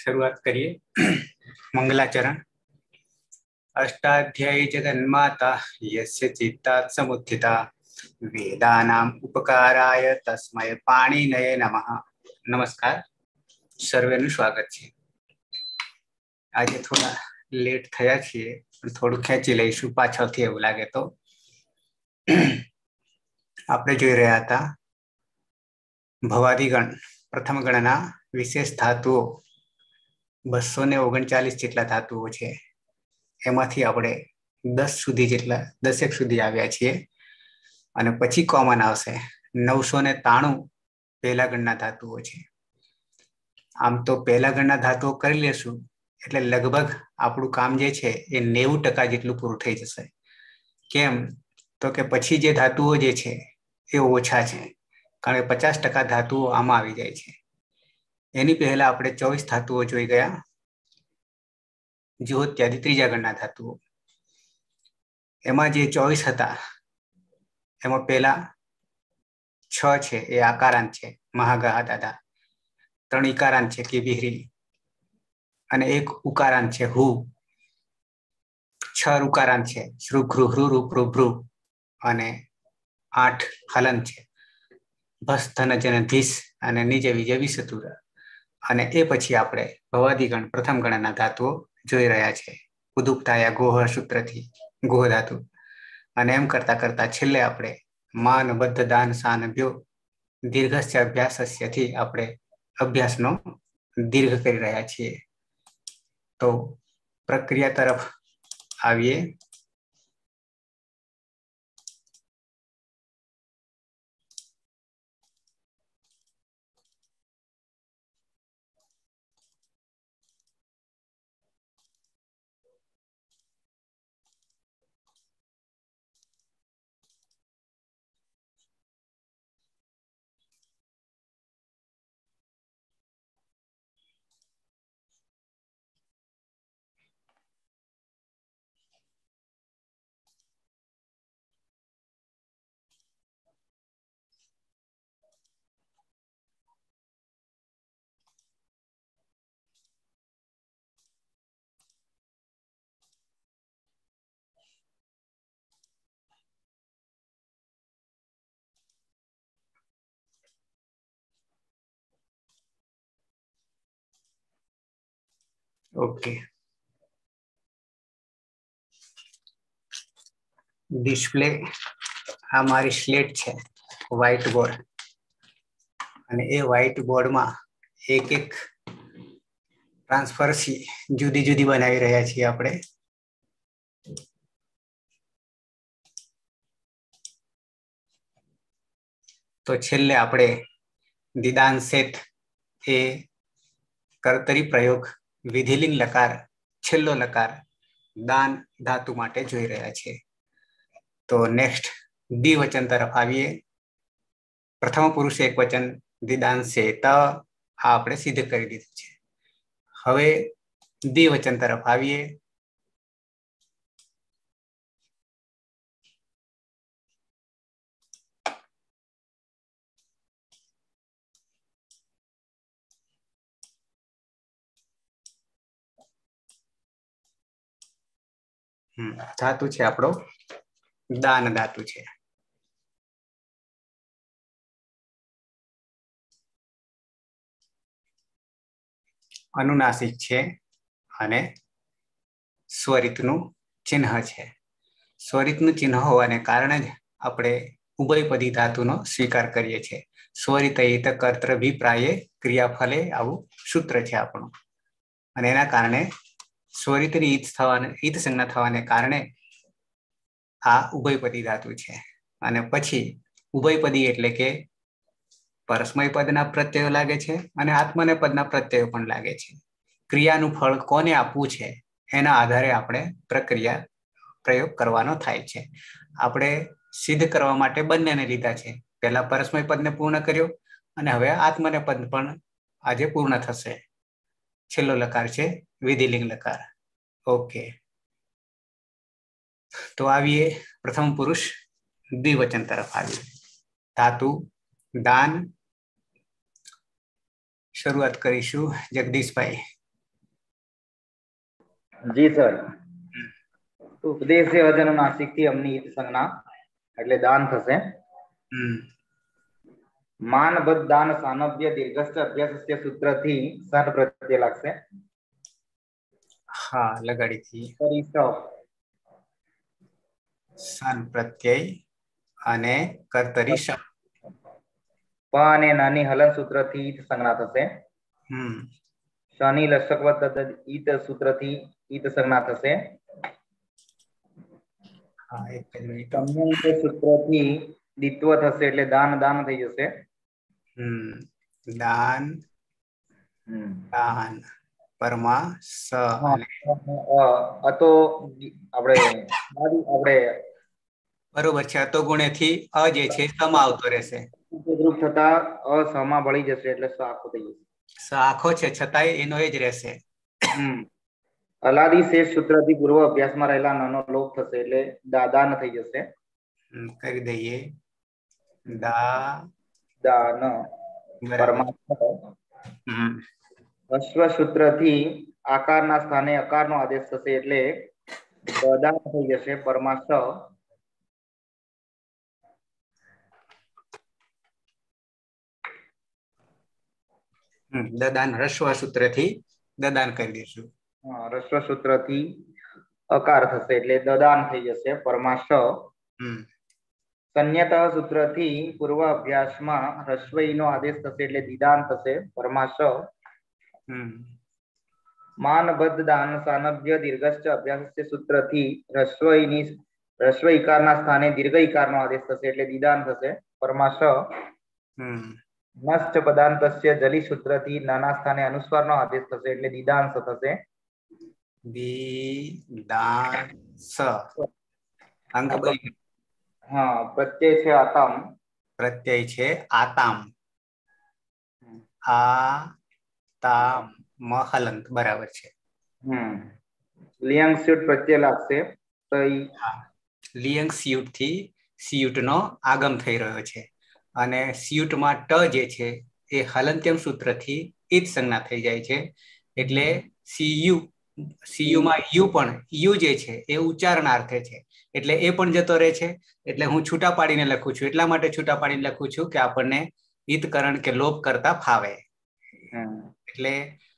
शुरुआत करिए। मंगलाचरण। अष्टाध्यायी जगन्माता यस्य चित्तात् समुत्थिता वेदानाम् उपकाराय तस्मै पाणिनये नमः। नमस्कार, सर्वेનું સ્વાગત છે। આજે થોડા લેટ થયા છીએ, થોડું ખેંચી લઈશું પાછળથી એવું લાગે તો। આપણે જોઈ રહ્યા હતા ભવાદિગણ પ્રથમ ગણના વિશેષ ધાતુઓ 239 જેટલા ધાતુઓ છે, એમાંથી આપણે 10 સુધી આવ્યા છીએ અને પછી કોમન આવશે 993 પહેલા ગણના ધાતુઓ છે। આમ તો પહેલા ગણના ધાતુઓ કરી લેશું એટલે લગભગ આપણું કામ જે છે એ 90% જેટલું પૂરું થઈ જશે। કેમ તો કે પછી જે ધાતુઓ જે છે એ ઓછા છે, કારણ કે 50% ધાતુઓ આમાં આવી જાય છે। એની પહેલા આપણે 24 ધાતુઓ જોઈ ગયા। જુઓ ત્યાદી ત્રીજા ગણના ધાતુઓ, એમાં જે 24 હતા એમાં પહેલા 6 છે એ આકારાંત છે, મહાગા દાદા। 3 ઇકારાંત છે કે વિહરી, અને 1 ઉકારાંત છે હુ। 6 ઉકારાંત છે શ્રુ ઘૃ હૃ રૂ પ્રુ ભ્રુ, અને 8 હલંત છે ભસ ધન જન ધીસ અને નિજ વિજય વિસતુર। અને એ પછી આપણે ભવાદિગણ પ્રથમ ગણના ધાતુઓ જોઈ રહ્યા છે। ઉદુક્તાયા ગોહ સૂત્રથી ગોહ ધાતુ, અને એમ કરતા કરતા છેલ્લે આપણે માન બદ્ધ દાન સાન ભ્યો દીર્ઘસ્ય અભ્યાસસ્યથી આપણે અભ્યાસનો દીર્ઘ કરી રહ્યા છીએ। તો પ્રક્રિયા તરફ આવીએ। ઓકે, ડિસ્પ્લે આ મારી સ્લેટ છે, વ્હાઇટ બોર્ડ, અને એ વ્હાઇટ બોર્ડમાં એક એક ટ્રાન્સફરસી જુદી જુદી બનાવી રહ્યા છીએ આપણે। તો છેલ્લે આપણે દિદાંશેત એ કર્તરી પ્રયોગ વિધિલિંગ લકાર છેલ્લો લકાર દાન ધાતુ માટે જોઈ રહ્યા છે। તો નેક્સ્ટ દ્વિવચન તરફ આવીએ। પ્રથમ પુરુષ એક વચન દિદાંશેત આ આપણે સિદ્ધ કરી દીધું છે। હવે દ્વિવચન તરફ આવીએ। ધાતુ છે આપણો દાન ધાતુ છે। અનુનાસિક છે અને સ્વરિતનું ચિહ્ન છે। સ્વરિતનું ચિહ્ન હોવાને કારણે જ આપણે ઉભયપદી ધાતુનો સ્વીકાર કરીએ છીએ। સ્વરિત કર્તવ્યભિપ્રાયે ક્રિયાફલે આવું સૂત્ર છે આપણું, અને એના કારણે સ્વરિતની ઈત સંજ્ઞા થવાને કારણે આ ઉભયપદી ધાતુ છે। અને પછી ઉભયપદી એટલે કે પરસ્મય પદના પ્રત્યયો લાગે છે અને આત્મને પદના પ્રત્યયો પણ લાગે છે। ક્રિયાનું ફળ કોને આપવું છે એના આધારે આપણે પ્રયોગ કરવાનો થાય છે। આપણે સિદ્ધ કરવા માટે બંનેને લીધા છે। પહેલા પરસ્મય પદને પૂર્ણ કર્યો અને હવે આત્મને પદ પણ આજે પૂર્ણ થશે। છેલ્લો લકાર છે વિધિલિંગ લકાર। ઓકે, તો આવીએ પ્રથમ પુરુષ દ્વિવચન તરફ આવીએ। ધાતુ દાન। શરૂઆત કરીશું જગદીશભાઈ। જી સર. ઉપદેશે અજન નાસિક થી અમની ઈત સંજ્ઞા એટલે દાન થશે. માન બદ દાન સાનવ્ય દીર્ઘસ્થ અભ્યાસસ્ય સૂત્રથી સન પ્રત્યય લાગશે. હા, લગાડીથી સન પ્રત્યય અને કર્તરી શ. પ અને નાની હલન સૂત્રથી ઈત સંજ્ઞા થશે. શની લક્ષક ઈત સૂત્રથી ઈત સંજ્ઞા થશે. હા, એક જ મિનિટ. સૂત્રથી દિત્વ થશે એટલે દાન દાન થઈ જશે. દાન દાન પરમાં સ અને તો આપણે બરોબર છે. તો ગુણેથી અ જે છે સમા આવતો રહેશે. ગ્રુપ થતા અસમા ભળી જશે એટલે સ આખો થઈ જશે. સ આખો છે છતાંય એનો એ જ રહેશે. અલાદી શેષ સૂત્રથી પૂર્વ અભ્યાસમાં રહેલા નાનો લોપ થશે એટલે દાદાન થઈ જશે. કરી દઈએ. દા દાન અશ્વ સૂત્રથી આકારના સ્થાને અકારનો આદેશ થશે એટલે દદાન થઈ જશે. પરમાશ દદાન રસ્વ સૂત્રથી દદાન કરી દઈશું. રસ્વ સૂત્રથી અકાર થશે એટલે દદાન થઈ જશે. પરમાશ સંયત સૂત્રથી પૂર્વ અભ્યાસમાં રસ્વઈનો આદેશ થશે એટલે દીદાન થશે. પરમાશ માન બદ્ધ દાન સાનભ્ય દીર્ઘસ્ચ અભ્યાસસ્ય સૂત્રથી રસ્વ ઇકારના સ્થાને દીર્ઘ ઇકારનો આદેશ થશે એટલે દીદાન થશે. પરમાશ નશ્ચ પદાંતસ્ય જલી સૂત્રથી નાના સ્થાને અનુસ્વારનો આદેશ થશે એટલે દીદાંશ થશે. દીદાંશ અંક હા, પ્રત્યય છે આતામ. પ્રત્યય છે આતામ. આ તામ હલંત બરાબર છે. લિયંગ સ્યુટ પ્રત્યય લાગશે. તો લિયંગ સ્યુટ થી સ્યુટ નો આગમ થઈ રહ્યો છે અને સ્યુટ માં ટ જે છે એ હલંત્યમ સૂત્રથી ઈત સંજ્ઞા થઈ જાય છે એટલે સીયુ માં યુ પણ યુ જે છે એ ઉચ્ચારણાર્થે છે એટલે એ પણ જતો રહે છે. એટલે હું છૂટા પાડીને લખું છું. એટલા માટે છૂટા પાડીને લખું છું કે આપણને ઈતકરણ કે લોપ કરતા ફાવે. એટલે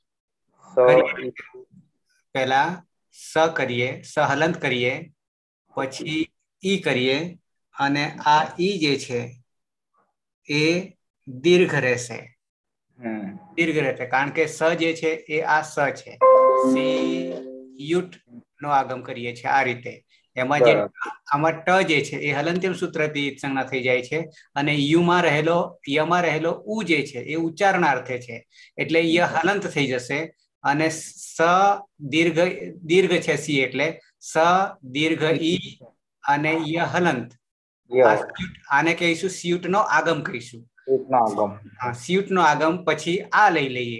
પહેલા સ કરીએ, સહલંત કરીએ, પછી ઈ કરીએ અને આ ઈ જે છે એ દીર્ઘ રહેશે. દીર્ઘ રહેશે કારણ કે સ જે છે એ આ સ છે. યુટ નો આગમ કરીએ છીએ આ રીતે. એમાં જે આમાં ટ જે છે એ હલંત્યમ સૂત્રથી સંજ્ઞા થઈ જાય છે અને યમાં રહેલો ઉ જે છે એ ઉચ્ચારણાર્થે છે એટલે ય હલંત થઈ જશે અને સ દીર્ઘ છે સી એટલે સ દીર્ઘ ઈ અને ય હલંત. આને કહીશું સ્યુટ નો આગમ કહીશું. સ્યુટ નો આગમ પછી આ લઈ લઈએ.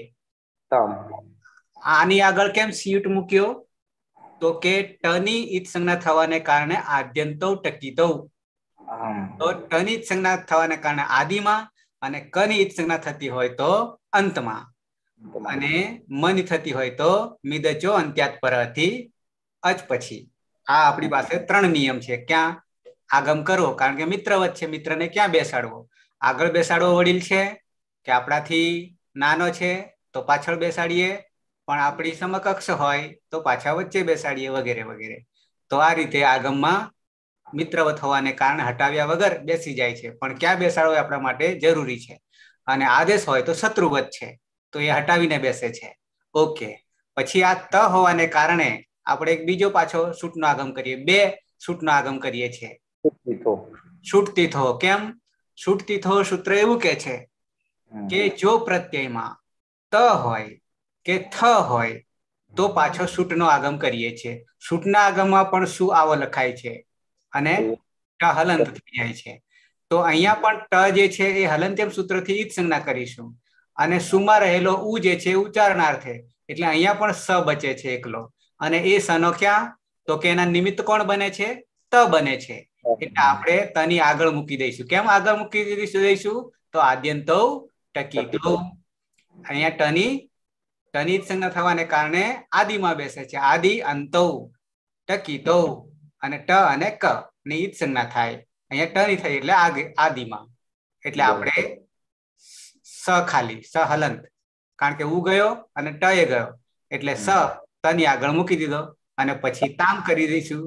આની આગળ કેમ સ્યુટ મૂક્યો તો કે ટની ઈત સંજ્ઞા થવાને કારણે આદ્યંતો ટકીતો. તો ટની ઈત સંજ્ઞા થવાને કારણે આદિમાં અને કની ઈત સંજ્ઞા થતી હોય તો અંતમાં અને મની થતી હોય તો મિદચો અંત્યાત પરથી અચ પછી. આ આપણી પાસે 3 નિયમ છે. ક્યાં આગમ કરવો કારણ કે મિત્રવત છે. મિત્રને ક્યાં બેસાડવો? આગળ બેસાડવો વડીલ છે કે આપણાથી નાનો છે તો પાછળ બેસાડીએ, પણ આપણી સમકક્ષ હોય તો પાછા વચ્ચે બેસાડીએ વગેરે વગેરે. તો આ રીતે આગમમાં મિત્રવત હોવાને કારણે હટાવ્યા વગર બેસી જાય છે, પણ ક્યાં બેસાડવો આપણા માટે જરૂરી છે. અને આદેશ હોય તો શત્રુવત છે તો એ હટાવીને બેસે છે. ઓકે, પછી આ ત હોવાને કારણે આપણે એક બીજો પાછો સૂટનો આગમ કરીએ. 2 સૂટનો આગમ કરીએ છીએ. છૂટતી થો. કેમ છૂટતી થો? સૂત્ર એવું કે છે કે જો પ્રત્યયમાં ત હોય કે થ હોય તો પાછો સૂટનો આગમ કરીએ છીએ. સૂટના આગમમાં પણ શું આવો લખાય છે અને ટ હલંત થઈ જાય છે. તો અહીંયા પણ ટ જે છે એ હલંત્યમ સૂત્રથી ઈત સંજ્ઞા કરીશું અને સુમાં રહેલો ઉ જે છે ઉચ્ચારણાર્થે એટલે અહીંયા પણ સ બચે છે એકલો. અને એ સનો ક્યાં તો કે એના નિમિત્ત કોણ બને છે? ત બને છે. એટલે આપણે તની આગળ મૂકી દઈશું. કેમ આગળ મૂકી દઈશું? તો આદ્યંતો ટકી. તો અહીંયા ટની ટની સંજ્ઞા થવાને કારણે આદિમાં બેસે છે. આદિ અંતૌ ટકીતો અને ટ અને ક ની ઈદ સંજ્ઞા થાય. અહીંયા ટની થઈ એટલે આદિમાં. એટલે આપણે સ ખાલી સ હલંત, કારણ કે ઉ ગયો અને ટ એ ગયો એટલે સ તની આગળ મૂકી દીધો અને પછી તામ કરી દઈશું.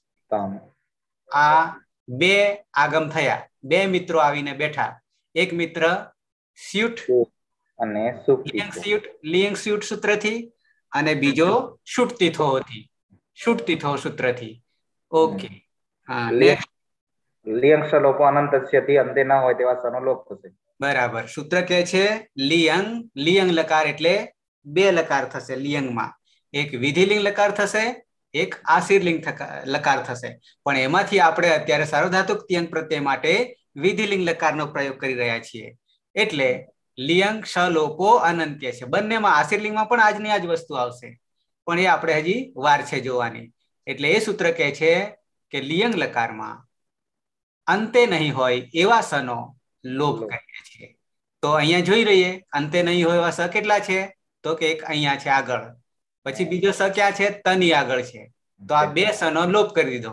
આ બે આગમ થયા, બે મિત્રો આવીને બેઠા. એક મિત્ર સ્યુટ અને લિયંગ સ્યુટ સૂત્રથી અને બીજો શુટતી થોથી, શુટતી થો સૂત્રથી. ઓકે, હા, નેક્સ્ટ. લિયંગ સલોપો અનંતસ્યથી અંતે ન હોય તેવા સનો લોપ થશે. બરાબર. સૂત્ર કહે છે લિયંગ લકાર એટલે બે લકાર થશે લિયંગમાં. એક વિધિલિંગ લકાર થશે, એક આશીર્લિંગ લકાર થશે. પણ એમાંથી આપણે અત્યારે સાર્વધાતુક તિયંગ પ્રત્યય માટે વિધિલિંગ લકારનો પ્રયોગ કરી રહ્યા છીએ. એટલે લિયંગ સલોપો અનંત્ય છે. બંનેમાં આશીર્લિંગમાં પણ આજની આજ વસ્તુ આવશે, પણ એ આપણે હજી વાર છે જોવાની. એટલે એ સૂત્ર કહે છે કે લિયંગ લકારમાં અંતે નહીં હોય એવા સનો લોપ કરીએ છીએ. તો અહીંયા જોઈ રહીએ અંતે નહીં હોય એવા સ કેટલા છે, તો કે એક અહીંયા છે આગળ, પછી બીજો સ ક્યાં છે, તની આગળ છે. તો આ બે સનો લોપ કરી દીધો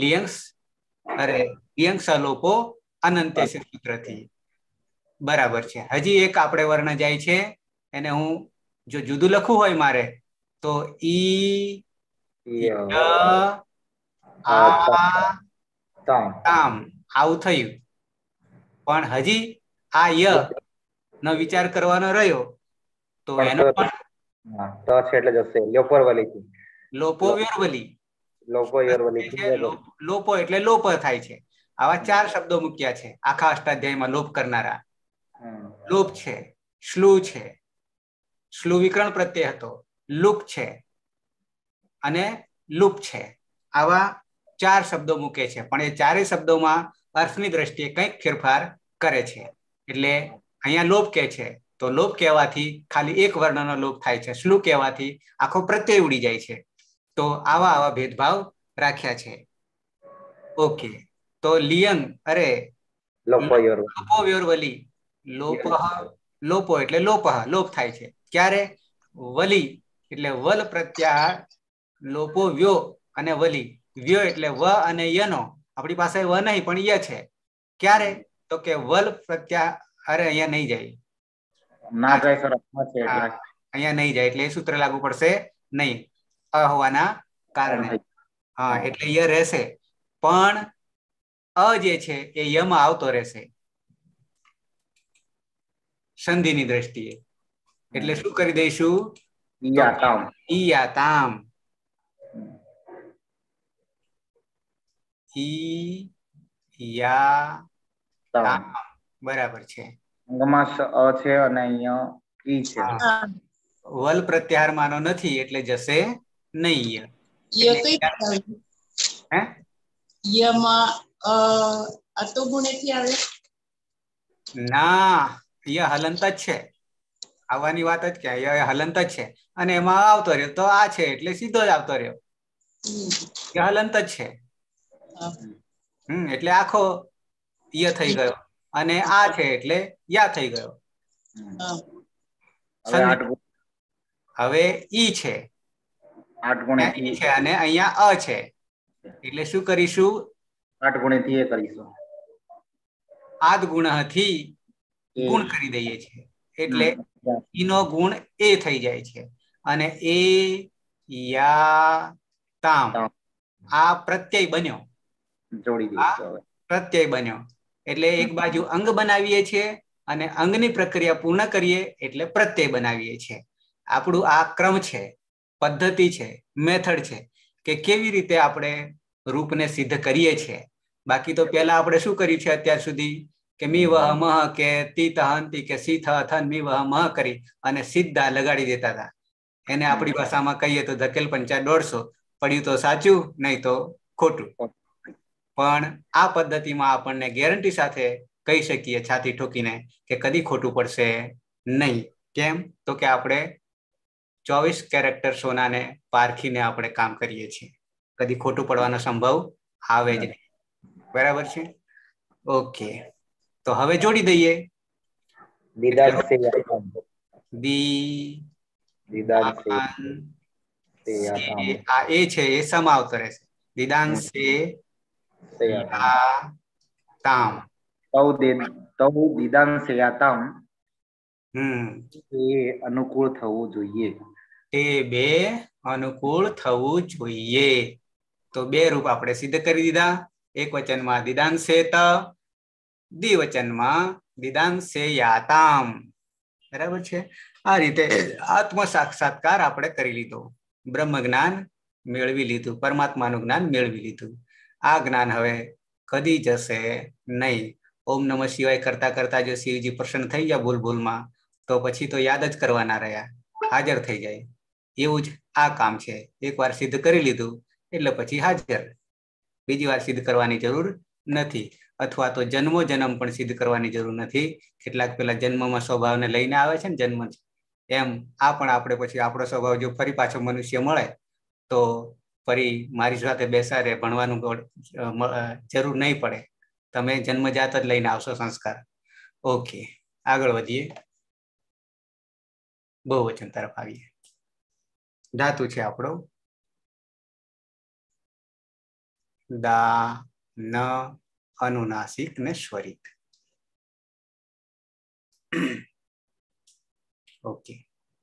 લિયંગ સલોપો અનંત્ય સૂત્રથી. બરાબર છે. હજી એક આપણે વર્ણ જાય છે, એને હું જો જુદું લખવું હોય મારે તો ઈ તામ આવું થયું. પણ હજી આ ય નો વિચાર કરવાનો રહ્યો તો એનો પણ ત છે એટલે જશે લોપરવલી થી લોપો વ્યોરવલી. લોપો લોપો એટલે લોપ થાય છે. આવા 4 શબ્દો મૂક્યા છે આખા અષ્ટાધ્યાયમાં લોપ કરનારા. લોપ છે, શ્લુ છે, શ્લુ વિકરણ પ્રત્યય હતો, લુક છે અને લુપ છે. આવા 4 શબ્દો મૂકે છે, પણ એ 4 શબ્દોમાં અર્થની દ્રષ્ટિએ કંઈક ફેરફાર કરે છે. એટલે અહીંયા લોપ કે છે તો લોપ કહેવાથી ખાલી એક વર્ણનો લોપ થાય છે, શ્લુ કહેવાથી આખો પ્રત્યય ઉડી જાય છે. તો આવા ભેદભાવ રાખ્યા છે. ઓકે, તો લિયંગ લોપો વ્યોરવલી, લોપો એટલે લોપ થાય છે. ક્યારે? વલી એટલે વલ પ્રત્યાહાર, લોપો વ્યો અને વલી. વ્યો એટલે વ અને યનો, આપણી પાસે વ નહીં પણ ય છે. ક્યારે? તો કે વલ પ્રત્યાહાર અહીંયા નહીં જાય, અહીંયા નહીં જાય એટલે એ સૂત્ર લાગુ પડશે નહીં હોવાના કારણે. હા, એટલે ય રહેશે, પણ અ જે છે એ યમાં આવતો રહેશે સંધિની દ્રષ્ટિએ. એટલે શું કરી દઈશું? ઈયાતામ. ઈયાતામ. બરાબર છે. અંગમાં અ છે અને અહીંયા ઈ છે. વલ પ્રત્યાહાર માનો નથી એટલે જશે નહીં. ના, ય હલંત જ છે, આવવાની વાત જ ક્યાં, ય હલંત જ છે. અને એમાં આવતો રહ્યો તો આ છે એટલે સીધો જ આવતો રહ્યો, ય હલંત જ છે. એટલે આખો ય થઈ ગયો અને આ છે એટલે યા થઈ ગયો. હવે ઈ છે, 8 ગુણ્યા છે અને અહીંયા અ છે એટલે શું કરીશું? 8 ગુણ્યાથી એ કરીશું. આદ ગુણથી ગુણ કરી દઈએ છીએ એટલે ઈનો ગુણ એ થઈ જાય છે અને એ યા તામ આ પ્રત્યય બન્યો, જોડી દઈશું. પ્રત્યય બન્યો એટલે એક બાજુ અંગ બનાવીએ છીએ અને અંગની પ્રક્રિયા પૂર્ણ કરીએ એટલે પ્રત્યય બનાવીએ છીએ. આપણું આ ક્રમ છે, પદ્ધતિ છે, મેથડ છે કે કેવી રીતે આપણે રૂપને સિદ્ધ કરીએ છીએ. બાકી તો પહેલા આપણે શું કર્યું છે અત્યાર સુધી કે મી વહ મહ કે તી તહંતી કે સી થ થન મી વહ મહ કરી અને સીધા લગાડી દેતા હતા. એને આપણી ભાષામાં કહીએ તો ધકેલ પંચા 150, પડ્યું તો સાચું નહીં તો ખોટું. પણ આ પદ્ધતિમાં આપણને ગેરંટી સાથે કહી શકીએ છાતી ઠોકીને કે કદી ખોટું પડશે નહીં. કેમ? તો કે આપણે 24 કેરેક્ટર સોનાને પારખીને આપણે કામ કરીએ છીએ, કદી ખોટું પડવાનો સંભવ આવે જ નહીં. બરાબર છે? ઓકે, તો હવે જોડી દઈએ. દિદાંશે આ એ છે એ સમા અવતરે છે. દિદાંશે યાતામ તૌ દિદાંશયાતામ એ અનુકૂળ થવું જોઈએ. તે બે અનુકૂળ થવું જોઈએ. તો બે રૂપ આપણે સિદ્ધ કરી દીધા. એક વચનમાં દિદાંશેત, દ્વિવચનમાં દિદાંશેયાતામ. બરાબર છે. આ રીતે આત્મ સાક્ષાત્કાર આપણે કરી લીધો, બ્રહ્મ જ્ઞાન મેળવી લીધું, પરમાત્માનું જ્ઞાન મેળવી લીધું. આ જ્ઞાન હવે કદી જશે નહીં. ઓમ નમઃ શિવાય કરતા કરતા જો શિવજી પ્રસન્ન થઈ ગયા ભૂલ ભૂલમાં, તો પછી તો યાદ જ કરવાના રહ્યા, હાજર થઈ જાય. એવું જ આ કામ છે. એકવાર સિદ્ધ કરી લીધું એટલે પછી હાજર, બીજી વાર સિદ્ધ કરવાની જરૂર નથી. અથવા તો જન્મો જન્મ પણ સિદ્ધ કરવાની જરૂર નથી. કેટલાક પેલા જન્મમાં સ્વભાવને લઈને આવે છે ને, જન્મ એમ આ પણ આપણે પછી આપણો સ્વભાવ જો ફરી પાછો મનુષ્ય મળે તો ફરી મારી સાથે બેસાડે, ભણવાનું જરૂર નહીં પડે. તમે જન્મજાત જ લઈને આવશો સંસ્કાર. ઓકે, આગળ વધીએ. બહુવચન તરફ આવીએ. ધાતુ છે આપણો દા, ન, અનુનાસિક ને સ્વરિત. ઓકે,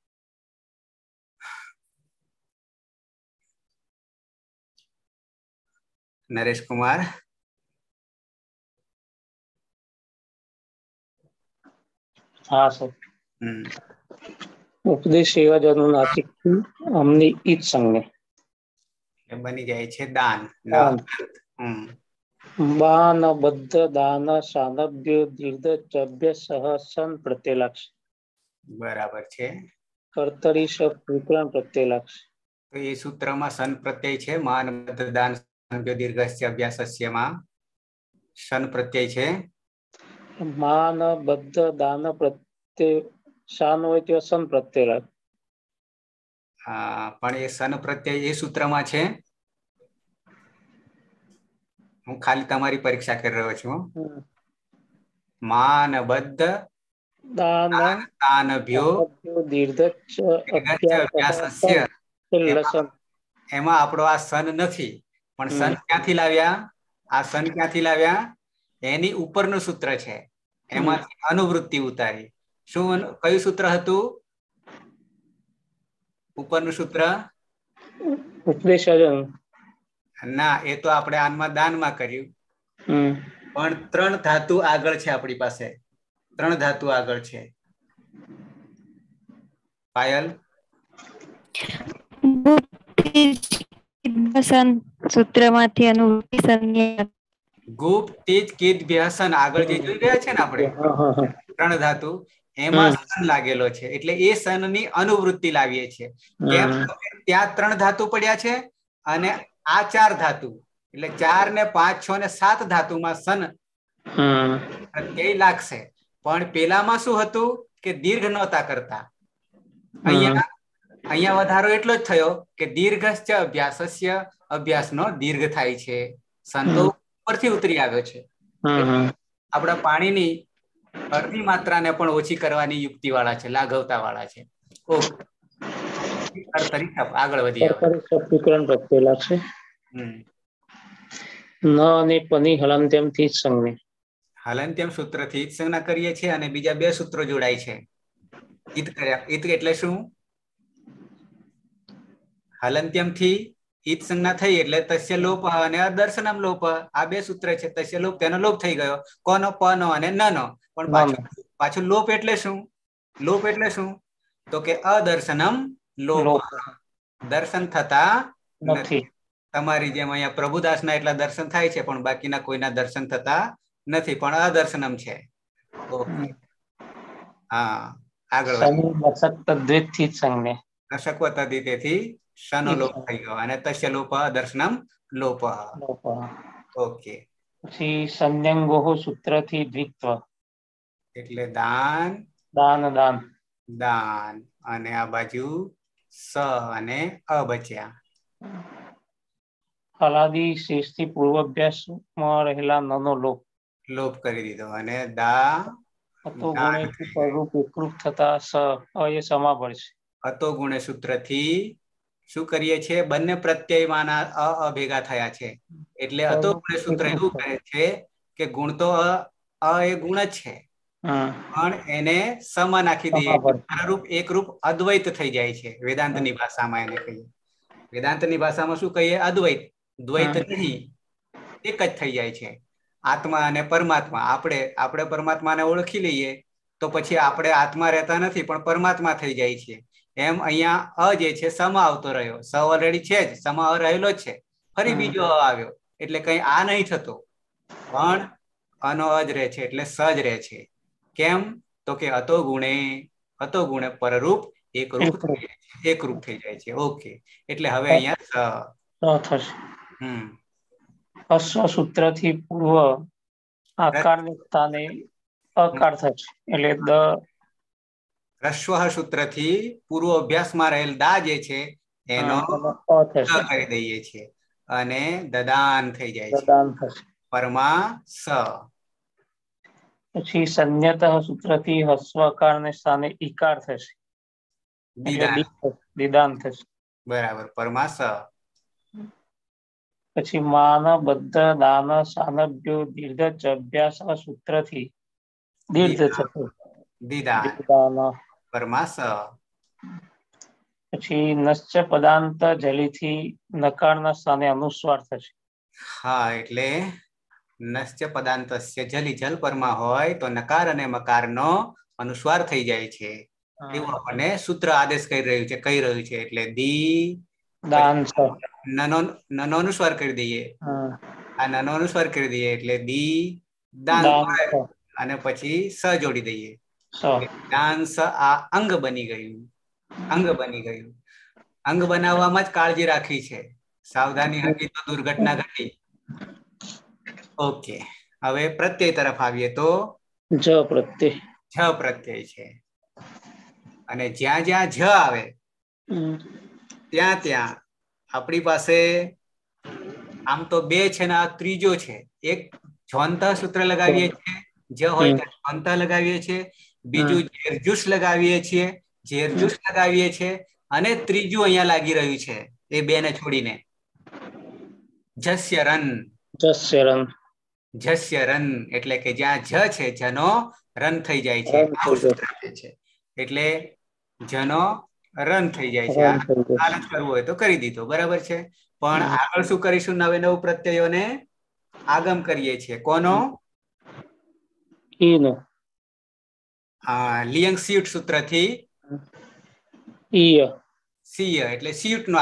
નરેશ કુમાર. હા સર. ઉપદેશ સેવા જ અનુનાસિક અમની ઈજ સંજ્ઞે બની જાય છે દાન. બાન, બદ્ધ, દાન, સાનભ્ય, દીર્ઘ, ચભ્ય, સહસન પ્રત્યલક્ષ. બરાબર છે. કર્તરી સ વિકરણ પ્રત્યલક્ષ. તો એ સૂત્રમાં સન પ્રત્યય છે. માન, બદ્ધ, દાન, સાનભ્ય, દીર્ઘસ્ય, અભ્યાસસ્યમાં સન પ્રત્યય છે. માન, બદ્ધ, દાન પ્રત્યય શાન હોય તો સન પ્રત્યલક્ષ. પણ એ સન પ્રત્યય એ સૂત્રમાં છે. હું ખાલી તમારી પરીક્ષા કરી રહ્યો છું. માન, બદ્ધ, દાન, તાનભ્યો, દીર્ઘ, અભ્યાસસ્ય. એમાં આપણો આ સન નથી, પણ સન ક્યાંથી લાવ્યા? આ સન ક્યાંથી લાવ્યા? એની ઉપરનું સૂત્ર છે, એમાંથી અનુવૃત્તિ ઉતારી. શું કયું સૂત્ર હતું ઉપરનું સૂત્ર? ઉપદેશ ના, એ તો આપણે આનમાં દાનમાં કર્યું. પણ 3 ધાતુ આગળ છે આપણી પાસે. 3 ધાતુ આગળ છે. પાયલ, સૂત્રમાંથી અનુવૃત્તિ સંજ્ઞા. ગુપ્ત, તેજ, કિત, વ્યસન આગળ જે જોઈ રહ્યા છે ને આપણે 3 ધાતુ, એમાં સન લાગેલો છે. એટલે એ સન ની અનુવૃત્તિ લાવીએ છીએ. કેમ? ત્યાં 3 ધાતુ પડ્યા છે અને આ 4 ધાતુ, એટલે 4 ને 5, 6 ને 7 ધાતુમાં સન પ્રત્યય લાગશે. પણ પેલામાં શું હતું કે દીર્ઘ નહોતા કરતા. અહીંયા વધારો એટલો જ થયો કે દીર્ઘસ્ય અભ્યાસસ્ય, અભ્યાસનો દીર્ઘ થાય છે. સંતો ઉપરથી ઉતરી આવ્યો છે. આપણા પાણીની અડધી માત્રાને પણ ઓછી કરવાની યુક્તિ વાળા છે, લાઘવતા વાળા છે. આગળ વધીએ. વિકરણ પ્રત્યલક્ષ છે. ન અને પની હલંત્યમ થી સંજ્ઞે. હલંત્યમ સૂત્રથી ઈત સંજ્ઞા કરીએ છીએ અને બીજા 2 સૂત્રો જોડાય છે. ઈત કર્યા. ઈત એટલે શું? હલંત્યમ થી ઈત સંજ્ઞા થઈ એટલે તસ્ય લોપ અને અદર્શનમ લોપ. આ 2 સૂત્ર છે. તસ્ય લોપ, તેનો લોપ થઈ ગયો. કોનો? પનો અને નનો. પણ પાછું લોપ એટલે શું? લોપ એટલે શું? તો કે અદર્શનમ લોપ. દર્શન થતા નથી. તમારી જેમ અહીંયા પ્રભુદાસના એટલા દર્શન થાય છે, પણ બાકીના કોઈના દર્શન થતા નથી, પણ અદર્શનમ છે. હા, આગળ તેથી શનો લોપ થઈ ગયો અને તસ્ય લોપ દર્શનમ લોપ. ઓકે, પછી સંજ્ઞો સૂત્રથી દ્વિત્વ એટલે દાન, દાન દાન, અને આ બાજુ સ અને અ બચ્યા. હલાદી શેષથી પૂર્વાભ્યાસમાં રહેલા નનો લોપ કરી દીધો અને દા ગુણેથી પરરૂપ એકરૂપ થતા સ એ સમાપર છે. અતો ગુણે સૂત્રથી શું કરીએ છીએ? બંને પ્રત્યયમાંના અ ભેગા થયા છે એટલે અતો ગુણે સૂત્ર એવું કહે છે કે ગુણ તો અ એ ગુણ જ છે, પણ એને સમા નાખી દઈએ, રૂપ એકરૂપ અદ્વૈત થઈ જાય છે. વેદાંતની ભાષામાં એને કહીએ, વેદાંતની ભાષામાં શું કહીએ? અદ્વૈત, દ્વૈત નહીં, એક જ થઈ જાય છે આત્મા અને પરમાત્મા. આપણે પરમાત્માને ઓળખી લઈએ તો પછી આપણે આત્મા રહેતા નથી પણ પરમાત્મા થઈ જાય છે. એમ અહીંયા અ જે છે સમા આવતો રહ્યો, સ ઓલરેડી છે જ, સમા રહેલો જ છે, ફરી બીજો અ આવ્યો એટલે કઈ આ નહીં થતો, પણ અનો અજ રહે છે એટલે સજ રહે છે. કેમ? તો કે અતો ગુણે પરરૂપ એકરૂપ થઈ જાય છે. ઓકે, એટલે હવે અહીંયા થશે. હસ્વ સૂત્રથી પૂર્વ આકારને સ્થાને અકાર થશે એટલે દ. રસ્વ સૂત્રથી પૂર્વ અભ્યાસમાં રહેલ દા જે છે એનો કરી દઈએ છીએ અને દદાન થઈ જાય છે. પરમા સ. પછી સંન્યત સૂત્રથી હસ્વકાર ને સ્થાને ઈકાર થશે, દિદાન થશે. બરાબર, પરમા સ. પછી માન બદ્ધ દાન સાનભ્યો દીર્ઘ અભ્યાસ સૂત્રથી દીર્ઘ થશે, દીદાન. પરમા સ. પછી નશ્ચ પદાંત જલીથી નકારના સ્થાને અનુસ્વાર થશે. હા, એટલે નશ્ચ પદાંતસ્ય જલી જલ પરમાં હોય તો નકાર અને મકારનો અનુસ્વાર થઈ જાય છે. એવું આપણને સૂત્ર આદેશ કહી રહ્યું છે. એટલે દી દાન નનો અનુસ્વાર કરી દઈએ, આ નનો અનુસ્વાર કરી દઈએ એટલે દી દાન અને પછી સ જોડી દઈએ, દાન સ. આ અંગ બની ગયું. અંગ બનાવવામાં જ કાળજી રાખી છે, સાવધાની હતી તો દુર્ઘટના ઘટી. ઓકે, હવે પ્રત્યય તરફ આવીએ તો જ પ્રત્યય છે અને જ્યાં જ્યાં જ આવે ત્યાં આપણી પાસે આમ તો બે છે ને આ ત્રીજો છે. એક જોંત સૂત્ર લગાવીએ છીએ, જ હોય ત્યાં જોંત લગાવીએ છીએ, બીજું જેરજુસ લગાવીએ છીએ અને ત્રીજું અહીંયા લાગી રહ્યું છે એ બે ને છોડીને જસ્ય રન, એટલે કે જ્યાં જ છે જનો રન થઈ જાય છે. આવું સૂત્ર છે એટલે જનો રન થઈ જાય છે. આ કરવું હોય તો કરી દીધો, બરાબર છે. પણ આગળ શું કરીશું? નવું પ્રત્યયોને આગમ કરીએ છીએ. કોનો? લિયંગ સિયુટ સૂત્રથી સિય એટલે સિયુટ નો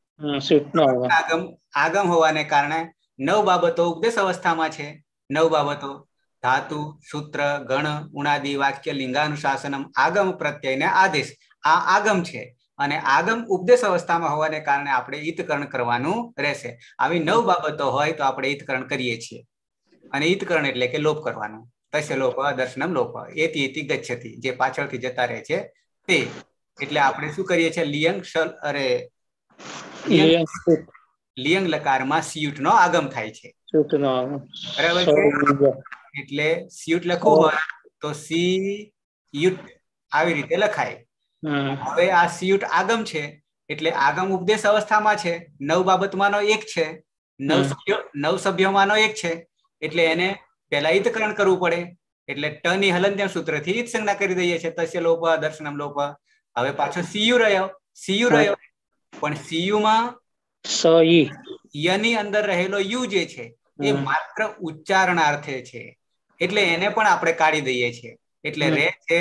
આગમ હોવાને કારણે 9 બાબતો ઉપદેશ અવસ્થામાં છે. 9 બાબતો ધાતુ, સૂત્ર, ગણ, ઉણાદિ, વાક્ય, લિંગાનુશાસનમ, આગમ, પ્રત્યય ને આદેશ. આ આગમ છે અને આગમ ઉપદેશ અવસ્થામાં હોવાને કારણે આપણે ઈતકરણ કરવાનું રહેશે. આવી 9 બાબતો હોય તો આપણે ઈતકરણ કરીએ છીએ અને ઈતકરણ એટલે કે લોપ કરવાનું. તસ્ય લોપ દર્શનમ લોપ એતિ ગચ્છતિ, જે પાછળથી જતા રહે છે તે. એટલે આપણે શું કરીએ છીએ? લિયંગ લકારમાં સિયુટ નો આગમ થાય છે, બરાબર છે. એટલે સિયુટ લખવું હોય તો સિયુટ આવી રીતે લખાય. હવે આ સિયુટ આગમ છે એટલે આગમ ઉપદેશ અવસ્થામાં છે, 9 બાબતમાંનો એક છે, 9 સભ્યોમાંનો એક છે, એટલે એને પહેલા ઈતકરણ કરવું પડે. એટલે ટ ની હલંત્યમ સૂત્રથી ઈત સંજ્ઞા કરી દઈએ છીએ, તસ્ય લોપ દર્શનમ લોપ. હવે પાછો સીયુ રહ્યો, પણ સીયુમાં યની અંદર રહેલો યુ જે છે એ માત્ર ઉચ્ચારણાર્થે છે, એટલે એને પણ આપણે કાઢી દઈએ છીએ. એટલે રહે છે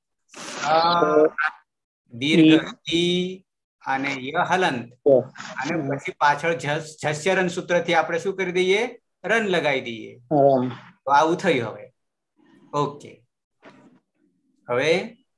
દીર્ઘ ઈ અને ય હલંત, અને પછી પાછળ જસ્યરન સૂત્રથી આપણે શું કરી દઈએ? રન લગાવી દઈએ. તો આવું થયું. હવે ઓકે, હવે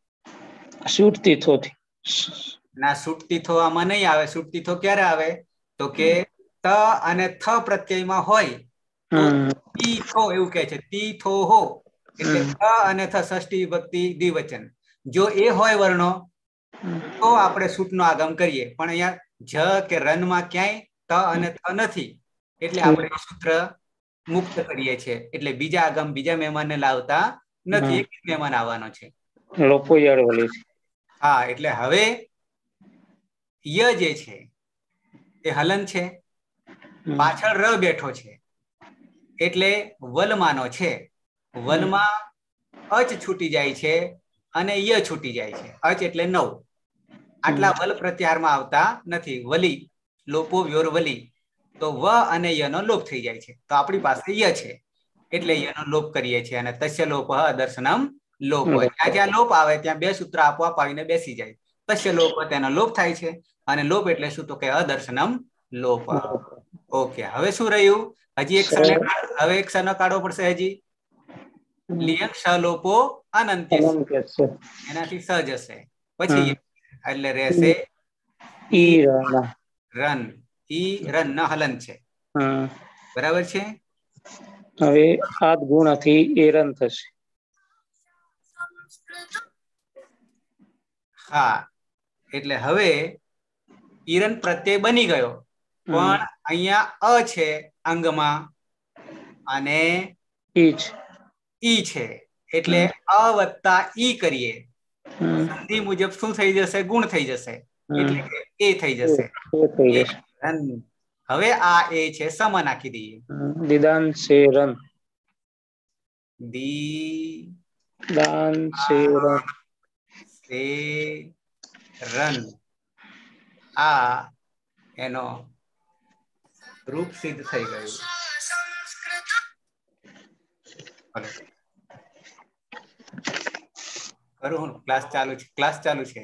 છૂટતીથો આમાં નહીં આવે. છૂટતીથો ક્યારે આવે? તો કે ત અને થ પ્રત્યયમાં હોય તો તીથો એવું કહે છે, તીથો હો, એટલે ત અને થ ષષ્ઠી વિભક્તિ દ્વિવચન. જો એ હોય વર્ણો તો આપણે સૂટનો આગમ કરીએ, પણ અહીંયા જ કે રનમાં ક્યાંય ત અને થ નથી, એટલે આપણે સૂત્ર મુક્ત કરીએ છીએ. એટલે બીજા આગમ બીજા મહેમાનને લાવતા નથી, એક જ મહેમાન આવવાનો છે. હા, એટલે હવે ય જે છે એ હલન છે, પાછળ ર બેઠો છે એટલે વલમાનો છે. વલમાં અચ છૂટી જાય છે અને ય છૂટી જાય છે. અચ એટલે 9. આટલા વલ પ્રત્યાહારમાં આવતા નથી. વલી લોપો વ્યોર વલી, તો વ અને ય નો લોપ થઈ જાય છે. તો આપણી પાસે ય છે એટલે યનો લોપ કરીએ છીએ. અને તસ્ય લોપ દર્શનમ લોપ. જ્યાં જ્યાં લોપ આવે ત્યાં બે સૂત્ર આપોઆપ આવીને બેસી જાય. તસ્ય લોપ તેનો લોપ થાય છે. અને લોપ એટલે શું? તો કે અદર્શનમ લોપ. ઓકે, હવે શું રહ્યું? હજી એક સને, હવે એક સનો કાઢવો પડશે. હજી લિયક સલોપો અનંત્ય, એનાથી સ જશે. પછી એટલે રહેશે ઈ રન. ઈ રન ન હલન છે. બરાબર છે. હવે 7 ગુણથી એ રન થશે. હા, એટલે હવે ઈરન પ્રત્યય બની ગયો, પણ અહીંયા અ છે અંગમાં અને ઈ છે એટલે અ વત્તા ઈ કરીએ સંધિ મુજબ શું થઈ જશે? ગુણ થઈ જશે એટલે કે એ થઈ જશે. હવે આ એ છે સમ નાખી દઈએ. દીદાન સે રન. દીદાન સે રન. આ એનો રૂપ સિદ્ધ થઈ ગયું. કરું હું? ક્લાસ ચાલુ છે. ક્લાસ ચાલુ છે.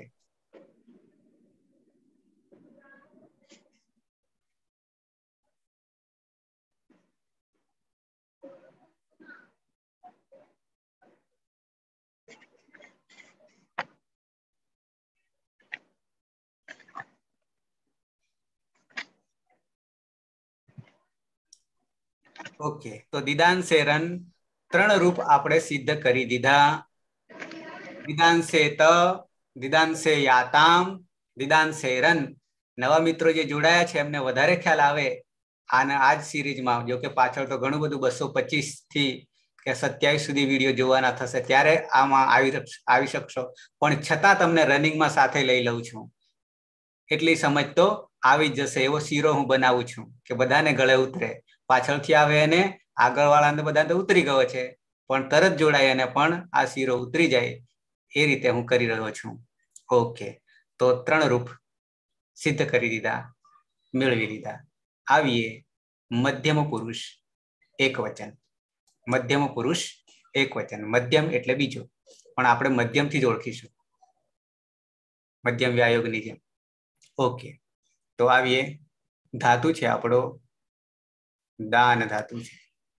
ઓકે, તો દીદાન સે રન 3 રૂપ આપણે સિદ્ધ કરી દીધા. દીદાન સે ત, દીદાન સે યાતામ, દીદાન સે રન. નવા મિત્રો જે જોડાયા છે એમને વધારે ખ્યાલ આવે આના આજ સિરીઝમાં. જો કે પાછળ તો ઘણું બધું 225 થી કે 27 સુધી વિડીયો જોવાના થશે, ત્યારે આમાં આવી શકશો. પણ છતાં તમને રનિંગમાં સાથે લઈ લઉં છું. એટલી સમજ તો આવી જ જશે. એવો શીરો હું બનાવું છું કે બધાને ગળે ઉતરે. પાછળથી આવે અને આગળવાળાને બધા તો ઉતરી ગયો છે, પણ તરત જોડાય અને પણ આ શીરો ઉતરી જાય. એ રીતે હું કરી રહ્યો છું. ઓકે, તો 3 રૂપ સિદ્ધ કરી દીધા, મેળવી દીધા. આવીએ મધ્યમ પુરુષ એક વચન. મધ્યમ પુરુષ એક વચન. મધ્યમ એટલે બીજો, પણ આપણે મધ્યમથી જ ઓળખીશું, મધ્યમ વ્યાયોગની જેમ. ઓકે, તો આવીએ. ધાતુ છે આપણો દાન ધાતુ છે,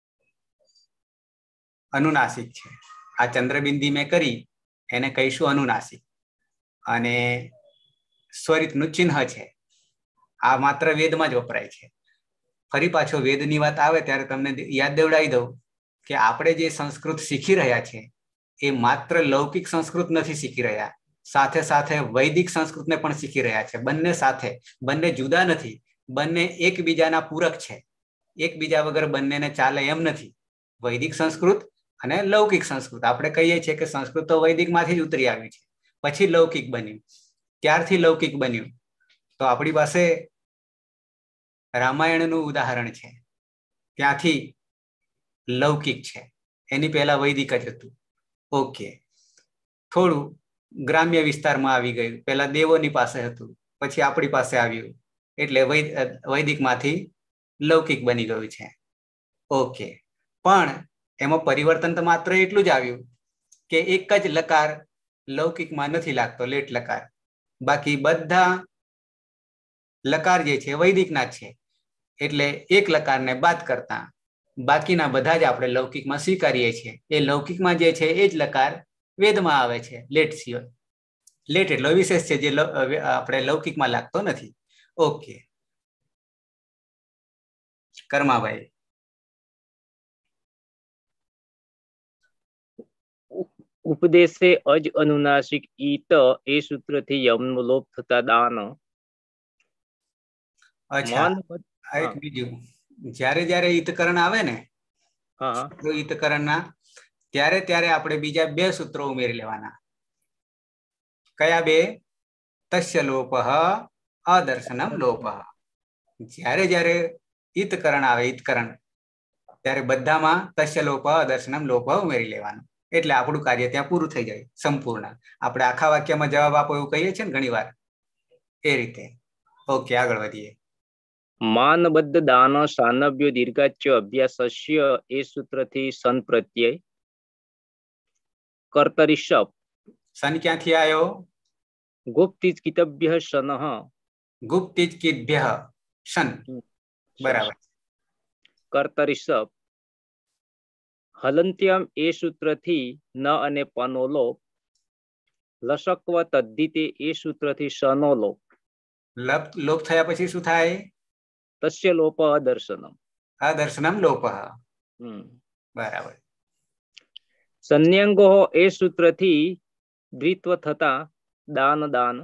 અનુનાસિક છે. આ ચંદ્રબિંદી મેં કરી એને કહીશું અનુનાસિક. અને સ્વરિતનું ચિહ્ન છે. આ માત્ર વેદમાં જ વપરાય છે. ફરી પાછો વેદની વાત આવે ત્યારે તમને યાદ દેવડાવી દઉં કે આપણે જે સંસ્કૃત શીખી રહ્યા છે એ માત્ર લૌકિક સંસ્કૃત નથી શીખી રહ્યા, સાથે સાથે વૈદિક સંસ્કૃતને પણ શીખી રહ્યા છે. બંને સાથે, બંને જુદા નથી, બંને એકબીજાના પૂરક છે. એકબીજા વગર બંનેને ચાલે એમ નથી. વૈદિક સંસ્કૃત અને લૌકિક સંસ્કૃત. આપણે કહીએ છીએ કે સંસ્કૃત તો વૈદિકમાંથી જ ઉતરી આવ્યું છે, પછી લૌકિક બન્યું. ત્યારથી લૌકિક બન્યું. તો આપણી પાસે રામાયણનું ઉદાહરણ છે, ત્યાંથી લૌકિક છે. એની પહેલા વૈદિક જ હતું. ઓકે, થોડું ગ્રામ્ય વિસ્તારમાં આવી ગયું. પહેલા દેવોની પાસે હતું, પછી આપણી પાસે આવ્યું, એટલે વૈદિકમાંથી લૌકિક બની ગયું છે. ઓકે, પણ એમાં પરિવર્તન તો માત્ર એટલું જ આવ્યું કે એક જ લકાર લૌકિકમાં નથી લાગતો, લેટ લકાર. બાકી બધા લકાર જે છે વૈદિકના છે. એટલે એક લકારને બાદ કરતા બાકીના બધા જ આપણે લૌકિકમાં સ્વીકારીએ છીએ. એ લૌકિકમાં જે છે એ જ લકાર વેદમાં આવે છે, લેટ સિવાય. લેટ એટલો વિશેષ છે જે આપણે લૌકિકમાં લાગતો નથી. ઓકે, કર્માભાઈ. ઉપદેશે અજ અનુનાસિક ઈત એ સૂત્રથી યમનો લોપ થતા દાન. અચ્છા, એક બીજું, જ્યારે ઈતકરણ આવે ને, ઈતકરણના, ત્યારે આપણે બીજા 2 સૂત્રો ઉમેરી લેવાના. કયા 2? તસ્ય લોપઃ અદર્શનમ લોપ. જ્યારે જ્યારે ઈતકરણ આવે ઈતકરણ ત્યારે બધામાં તસ્ય લોપ અદર્શનમ લોપ ઉમેરી લેવાનું, એટલે આપણું કાર્ય ત્યાં પૂરું થઈ જાય સંપૂર્ણ. આપણે આખા વાક્યમાં જવાબ આપો એવું કહીએ છીએ ને ઘણી વાર, એ રીતે. ઓકે, આગળ વધીએ. માનબદ્ધ દાન સાનભ્યો દીર્ઘાચ્ય અભ્યાસસ્ય એ સૂત્રથી સન પ્રત્યય કર્તરી શપ સન ક્યાંથી આવ્યો? ગુપ્તિજ કિતભ્ય શનઃ ગુપ્તિજ કિભ્ય શન. બરાબર. કર્તરી શપ હલંત્યમ એ સૂત્રથી ન અને પનો લોપ લશક્વ તદ્ધિતે એ સૂત્રથી શનો લોપ લોપ થયા પછી શું થાય? તસ્ય લોપ અદર્શનમ. અદર્શનમ લોપ. બરાબર. સંન્યંગો એ સૂત્રથી દ્વિત્વ થતા દાન દાન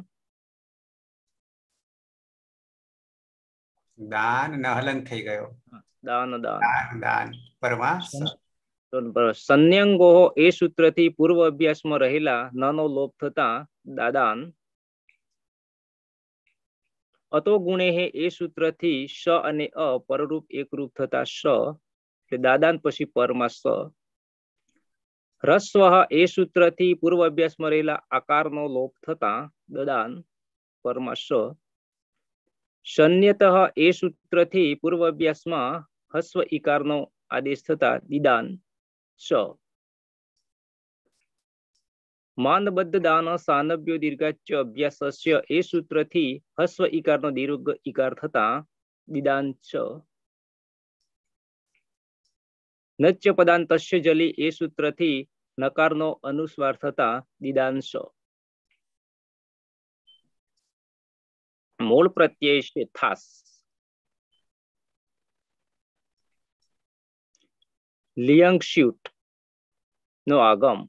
દાન ન હલન થઈ ગયો. દાન દાન દાન દાન પરમાસ. સંન્યંગો એ સૂત્રથી પૂર્વ અભ્યાસમાં રહેલા નનો લોપ થતા દાદાન અતો ગુણે એ સૂત્રથી શ અને અ પરરૂપ એકરૂપ થતા શ એટલે દાદાન પછી પરમાં સ. હ્રસ્વ એ સૂત્રથી પૂર્વ અભ્યાસમાં રહેલા આકારનો લોપ થતા દદાન પરમાં શ. શન્યતઃ એ સૂત્રથી પૂર્વ અભ્યાસમાં હસ્વ ઈકારનો આદેશ થતા દિદાન શ. માનબદ્ધ દાન સાનભ્યો દીર્ઘાચ્ય અભ્યાસસ્ય એ સૂત્રથી હસ્વ ઈકારનો દીર્ઘ ઈકાર થતા દિદાન ચ. નચ્ય પદાંતસ્ય જલી એ સૂત્રથી નકારનો અનુસ્વાર થતા દિદાન શ. મૂળ પ્રત્યય છે થાસ. લિયંગ નો આગમ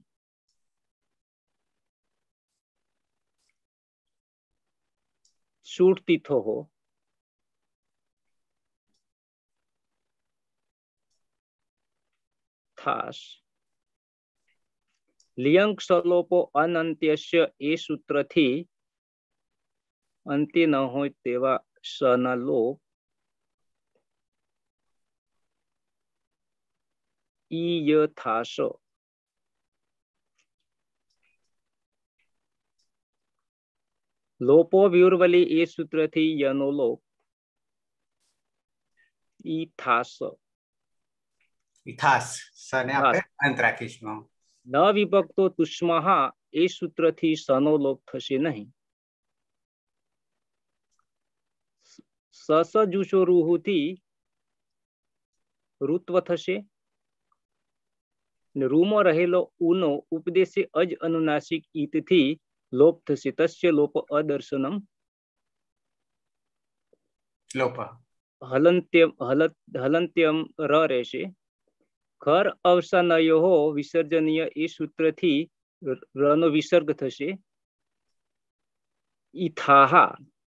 સુરતીથો હો થાસ. લિયંગ સલોપો અનંત્યસ્ય એ સૂત્રથી અંત્ય ન હોય તેવા સના લોપ ઈય થાસ. લોપો વ્યુર્વલી એ સૂત્રથી યનો લોપ ઈ થાસ. ઇથાસ સને આપણે અંત રાખીશું. ન વિભક્તો તુષ્મહા એ સૂત્રથી સનો લોપ થશે નહીં. સસજુષો રૂહુથી ઋત્વ થશે. રૂમાં રહેલો ઉનો ઉપદેશે અજ અનુનાસિક ઈતથી લોપ થશે. તસ્ય લોપ અદર્શનમ લોપ. હલંત્યમ ર રહેશે. ખર અવસાનયો વિસર્જનીય એ સૂત્રથી રનો વિસર્ગ થશે. ઈથાહા.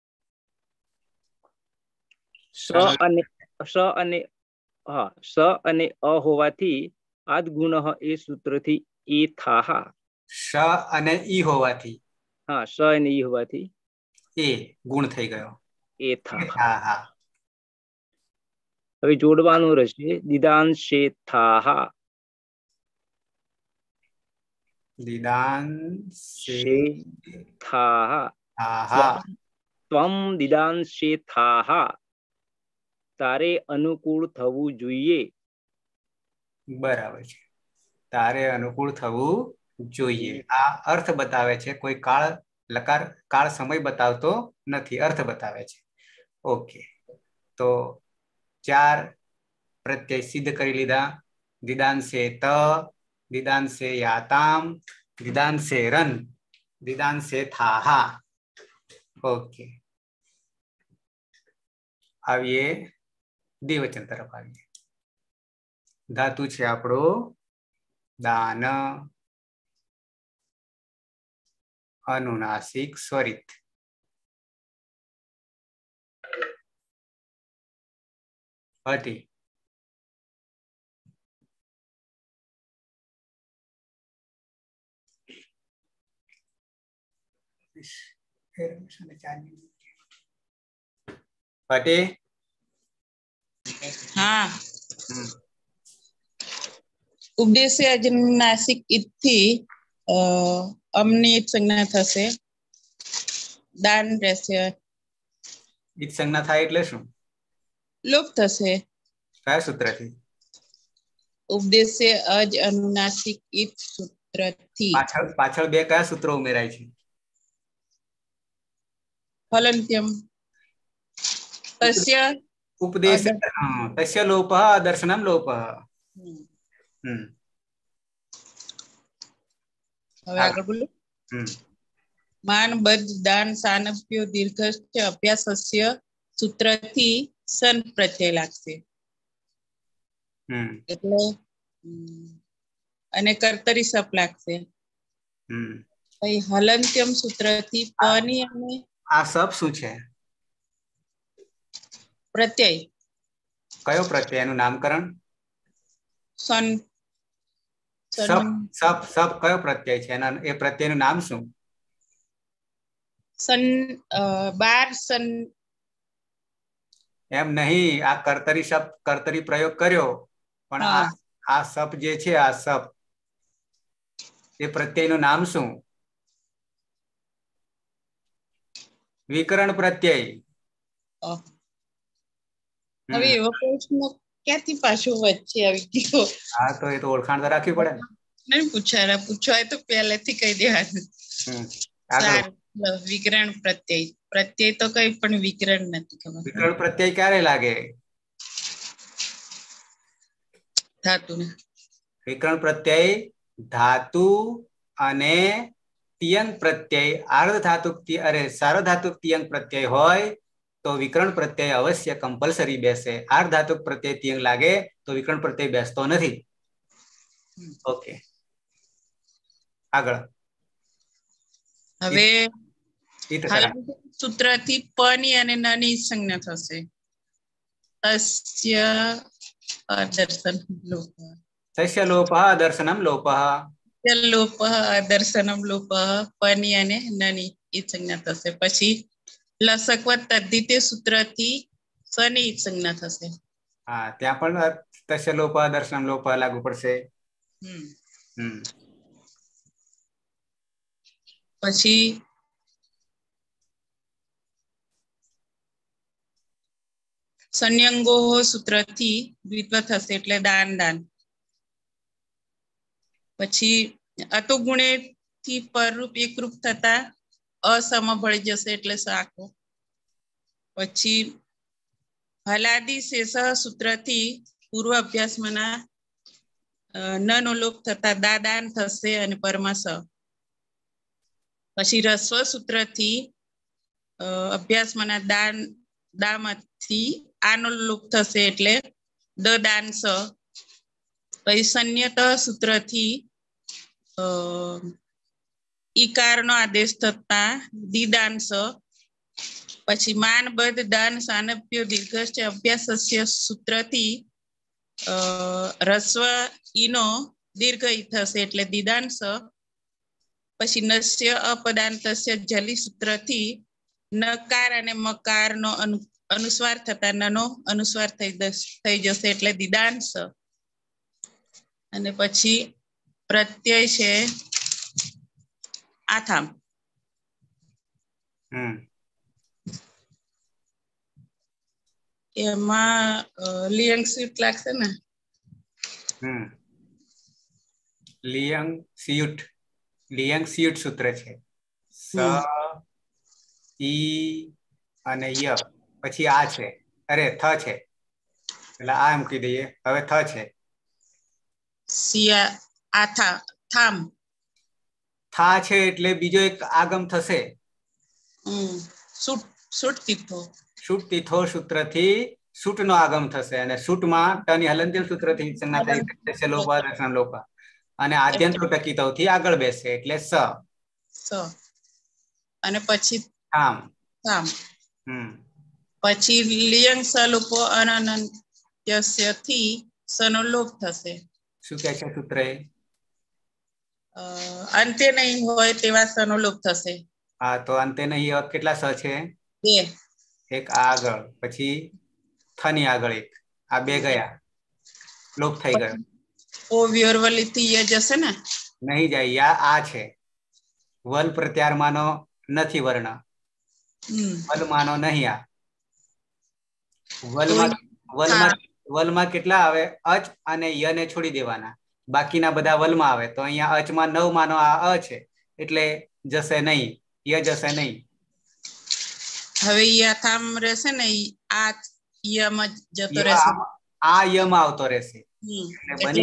સ અને અ હોવાથી આદ ગુણ એ સૂત્રથી એ થાહા. શ અને ઈ હોવાથી, હા, સ અને ઈ હોવાથી એ ગુણ થઈ ગયો. એ થાહા. હવે જોડવાનું રહેશે. દિદાંશે થાહા. દિદાંશે થાહા. ત્વમ દિદાંશે થાહા. તારે અનુકૂળ થવું જોઈએ. બરાબર છે. તારે અનુકૂળ થવું જોઈએ. આ અર્થ બતાવે છે. કોઈ કાળ લકાર કાળ સમય બતાવતો નથી, અર્થ બતાવે છે. ઓકે, તો 4 પ્રત્યય સિદ્ધ કરી લીધા. દિદાંશે ત, દિદાંશે યાતામ, દિદાંશે રન, દિદાંશે થાહા. ઓકે, આવીએ દ્વિવચન તરફ આવીએ. ધાતુ છે આપણો દાન. અનુનાસિક સ્વરિત. હતી. પાટી હા હમ ઉપદેશ્ય અજનાસિક ઈથી અમની ઈત સંજ્ઞા થશે દાન રહેશે ઈત સંજ્ઞા થાય એટલે શું? લોપ થશે કયા સૂત્રથી? ઉપદેશ્ય અજ અનુનાસિક ઈત સૂત્રથી પાછળ પાછળ બે કયા સૂત્રો ઉમેરાય છે? ફલંત્યમ તસ્ય ઉપદેશ તસ્ય લોપ દર્શનમ લોપ. હવે આગળ બોલો. હમ માન બદ્ધ દાન સાનપ્યો દીર્ઘસ્ચ અભ્યાસસ્ય સૂત્રથી સન પ્રત્યય લાગશે એટલે અને કર્તરી સપ લાગશે. પછી હલંત્યમ સૂત્રથી પની અને આ સપ શું છે? પ્રત્યય. કયો પ્રત્યય? એનું નામકરણ? સન સપ સપ સપ કયો પ્રત્યય છે? એના એ પ્રત્યયનું નામ શું? સન બાર સન એમ નહીં, આ કર્તરી સપ કર્તરી પ્રયોગ કર્યો પણ આ સપ જે છે આ સપ એ પ્રત્યયનું નામ શું? વિકરણ પ્રત્યય. હવે એવો પ્રશ્ન ક્યાંથી પાછો વચ્ચે આવી ગયો? હા તો એ તો ઓળખાણ તો રાખવી પડે ને. નહીં પૂછાય તો પહેલેથી કહી દેવાનું. વિકરણ પ્રત્યય. પ્રત્યય તો કઈ પણ વિકરણ નથી ખબર. વિકરણ પ્રત્યય ક્યારે લાગે? ધાતુ ને. વિકરણ પ્રત્યય ધાતુ અને તિયંગ પ્રત્યય આર્ધ ધાતુ અરે સાર્વધાતુક તિયંગ પ્રત્યય હોય તો વિકરણ પ્રત્યય અવશ્ય કમ્પલસરી બેસે. આર્ધ ધાતુક પ્રત્યય તિયંગ લાગે તો વિકરણ પ્રત્યય બેસતો નથી. ઓકે આગળ. હવે સૂત્રથી પ ની અને ન ની સંજ્ઞા થશે. તસ્ય અદર્શન લોપ. તસ્ય લોપ દર્શનમ લોપ. લોપ દર્શનમ લોપ પ ની અને ન ની ઈ સંજ્ઞા થશે. પછી લસકવત તદ્ધિતે સૂત્રથી સ ની ઈ સંજ્ઞા થશે. હા ત્યાં પણ તસ્ય લોપ દર્શનમ લોપ લાગુ પડશે. પછી સંયંગો સૂત્રથી દ્વિત્વ થશે એટલે દાન દાન. પછી અતુગુણે થી પરરૂપ એકરૂપ થતા અસમ ભળી જશે એટલે સાકો. પછી હલાદી શેષ સૂત્રથી પૂર્વ અભ્યાસમાંના ન નો લોપ થતા દાદાન થશે અને પરમાસ. પછી રસ્વ સૂત્રથી અભ્યાસમાંના દાન દામાંથી આનો લોપ થશે એટલે દ દાન સ. પછી સંયત સૂત્રથી ઈકારનો આદેશ થતા દીદાન સ. પછી માન બદ દાન સાનપ્યો દીર્ઘસ્ચ અભ્યાસસ્ય સૂત્રથી રસ્વ ઈનો દીર્ઘ ઈ થશે એટલે દીદાન સ. પછી નસ્ય અપદાંતસ્ય જલી સૂત્રથી નકાર અને મકાર નો અનુસ્વાર થતા નનો અનુસ્વાર થઈ જશે એટલે દીદાંશ. અને પછી પ્રત્યય છે આથામ. એમાં લિયંગ સ્વીટ લાગશે ને. લિયંગ સિયુટ સૂત્ર છે. સ ઈ અને ય પછી આ છે અરે થ છે એટલે આ મૂકી દઈએ. હવે થ છે. સિયા આથા થામ. થા છે એટલે બીજો એક આગમ થશે. સૂટ તીથો. સૂટ તીથો સૂત્રથી સૂટ નો આગમ થશે અને સૂટમાં ટની હલંત્યમ સૂત્રથી સંજ્ઞા થઈ છે લોપ દર્શન લોપ. અને આદ્યંત ટકીતવથી આગળ બેસે એટલે સ. અને પછી થામ. પછી લિયંગ સલુપો અનન્યસ્યથી સનો લોપ થશે. શું કે છે સૂત્ર? અંતે નહીં હોય તેવા સનો લોપ થશે. હા તો અંતે નહીં કેટલા સ છે? 2. એક આ આગળ, પછી થની આગળ એક, આ બે ગયા, લોપ થઈ ગયો. ઓ વ્યોરવલિથી ય જશે ને? નહીં જાય, યા આ છે. વલ પ્રત્યારમાંનો નથી વર્ણ, વલમાંનો નહીં આ. વલમાં કેટલા આવે? અચ અને યને છોડી દેવાના, બાકીના બધા વલમાં આવે. તો અહીંયા અચમાં 9 માનો આ અ છે, એટલે જશે નહીં, ય જશે નહીં. હવે યથામ રહેશે ને, આ યમાં જતો રહેશે, આ યમાં આવતો રહેશે. એટલે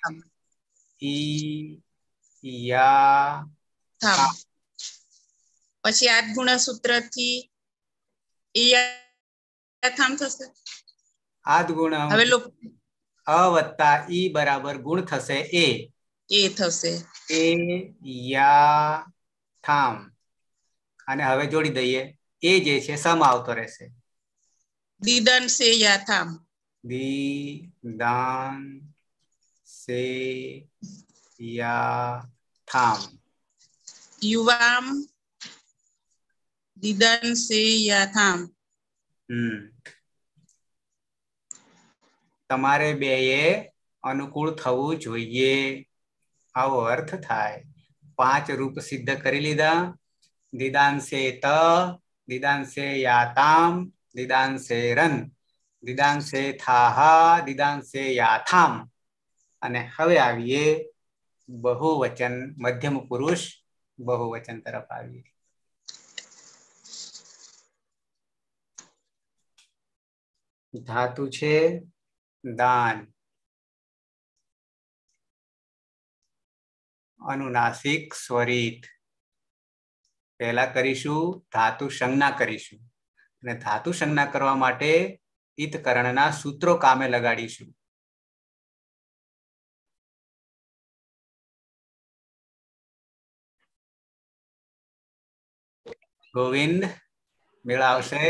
યા થામ. પછી આદ ગુણ સૂત્ર થી યથામ થશે. આદ ગુણ હવે અ વત્તા ઈ બરાબર ગુણ થશે એ થશે, એ યા થામ. અને હવે જોડી દઈએ, એ જે છે સમ આવતો રહેશે. દીદાન સે યાથામ, દીદાન સે યાથામ. યુવામ દીદાન સે યાથામ. તમારે બેએ અનુકૂળ થવું જોઈએ, આવો અર્થ થાય. 5 રૂપ સિદ્ધ કરી લીધા. દીદાંશે ત, દીદાંશે યાતામ, દીદાંશે રન, દીદાંશે થાહા, દીદાંશે યાથામ. અને હવે આવીએ બહુવચન, મધ્યમ પુરુષ બહુવચન તરફ આવીએ. ધાતુ છે દાન, અનુનાસિક સ્વરિત. પહેલા કરીશું ધાતુ સંજ્ઞા કરીશું, અને ધાતુ સંજ્ઞા કરવા માટે ઈતકરણના સૂત્રો કામે લગાડીશું. ગોવિંદ મેળાવશે?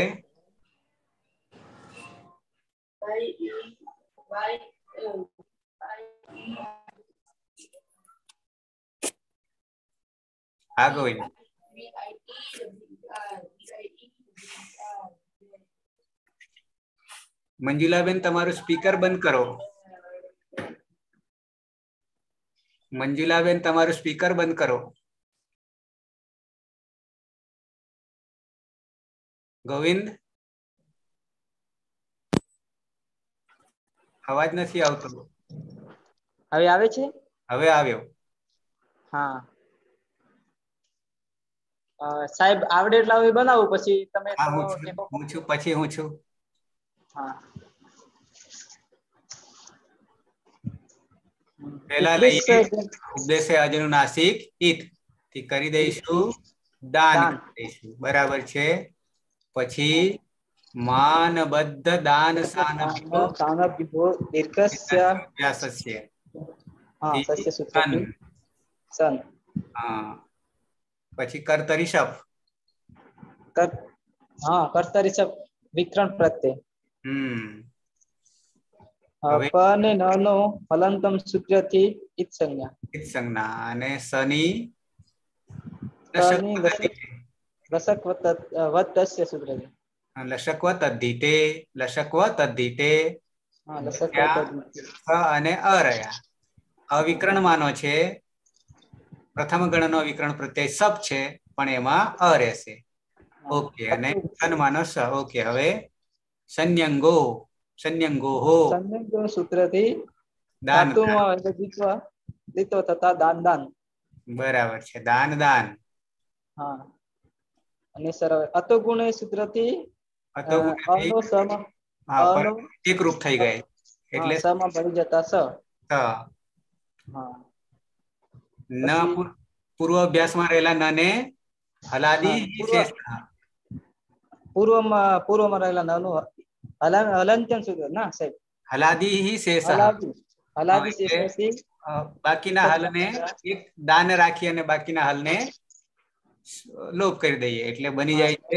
હા ગોવિંદ. મંજુલાબેન તમારું સ્પીકર બંધ કરો. મંજુલાબેન તમારું સ્પીકર બંધ કરો. ગોવિંદ અવાજ નથી આવતો. હવે આવે છે? હવે આવ્યો. હા સાહેબ, આવડે એટલા હવે બનાવું, પછી તમે હું છું, પછી હું છું. હા પહેલા લઈએ ઉપદેશે અજનુનાસિક ઈત થી કરી દઈશું દાન કરી દઈશું, બરાબર છે. પછી માનબદ્ધ દાન સાનભ્યો દીર્ઘસ્ય વ્યાસસ્ય સસ્ય સૂત્રથી સન. પછી કર્તરી શપ, કર્તરી શપ વિકરણ પ્રત્યય. હવે પ અને ન નો હલંતમ સૂત્રથી ઈત સંજ્ઞા. ઈત સંજ્ઞા અને સની લસક વત્તસ્ય સૂત્રથી. લશકવ તદ્ધિતે, લશકવ તદ્ધિતે અને અ રહ્યા. અવિકરણ માનો છે, પ્રથમ ગણનો વિકરણ પ્રત્યય સપ છે, પણ એમાં અ રહેશે. ઓકે. અને ધન માનો સ. ઓકે. હવે સંન્યંગો, સંન્યંગો હો સૂત્રથી ધાતુમાં લીતો થતા દાન દાન. બરાબર છે. દાન દાન. હા. અને સર અતો ગુણ સૂત્રથી એક રૂપ થઈ ગઈ, એટલે સમાં ભળી જતા સ. ન પૂર્વ અભ્યાસમાં રહેલા ન ને હલાદી પૂર્વમાં રહેલા નાનું હલંત્યન સૂત્ર ના સાહેબ. હલાદી હિ શેષ, હલાદી શેષથી બાકીના હલને એક દાન રાખી અને બાકીના હલને લોપ કરી દઈએ, એટલે બની જાય છે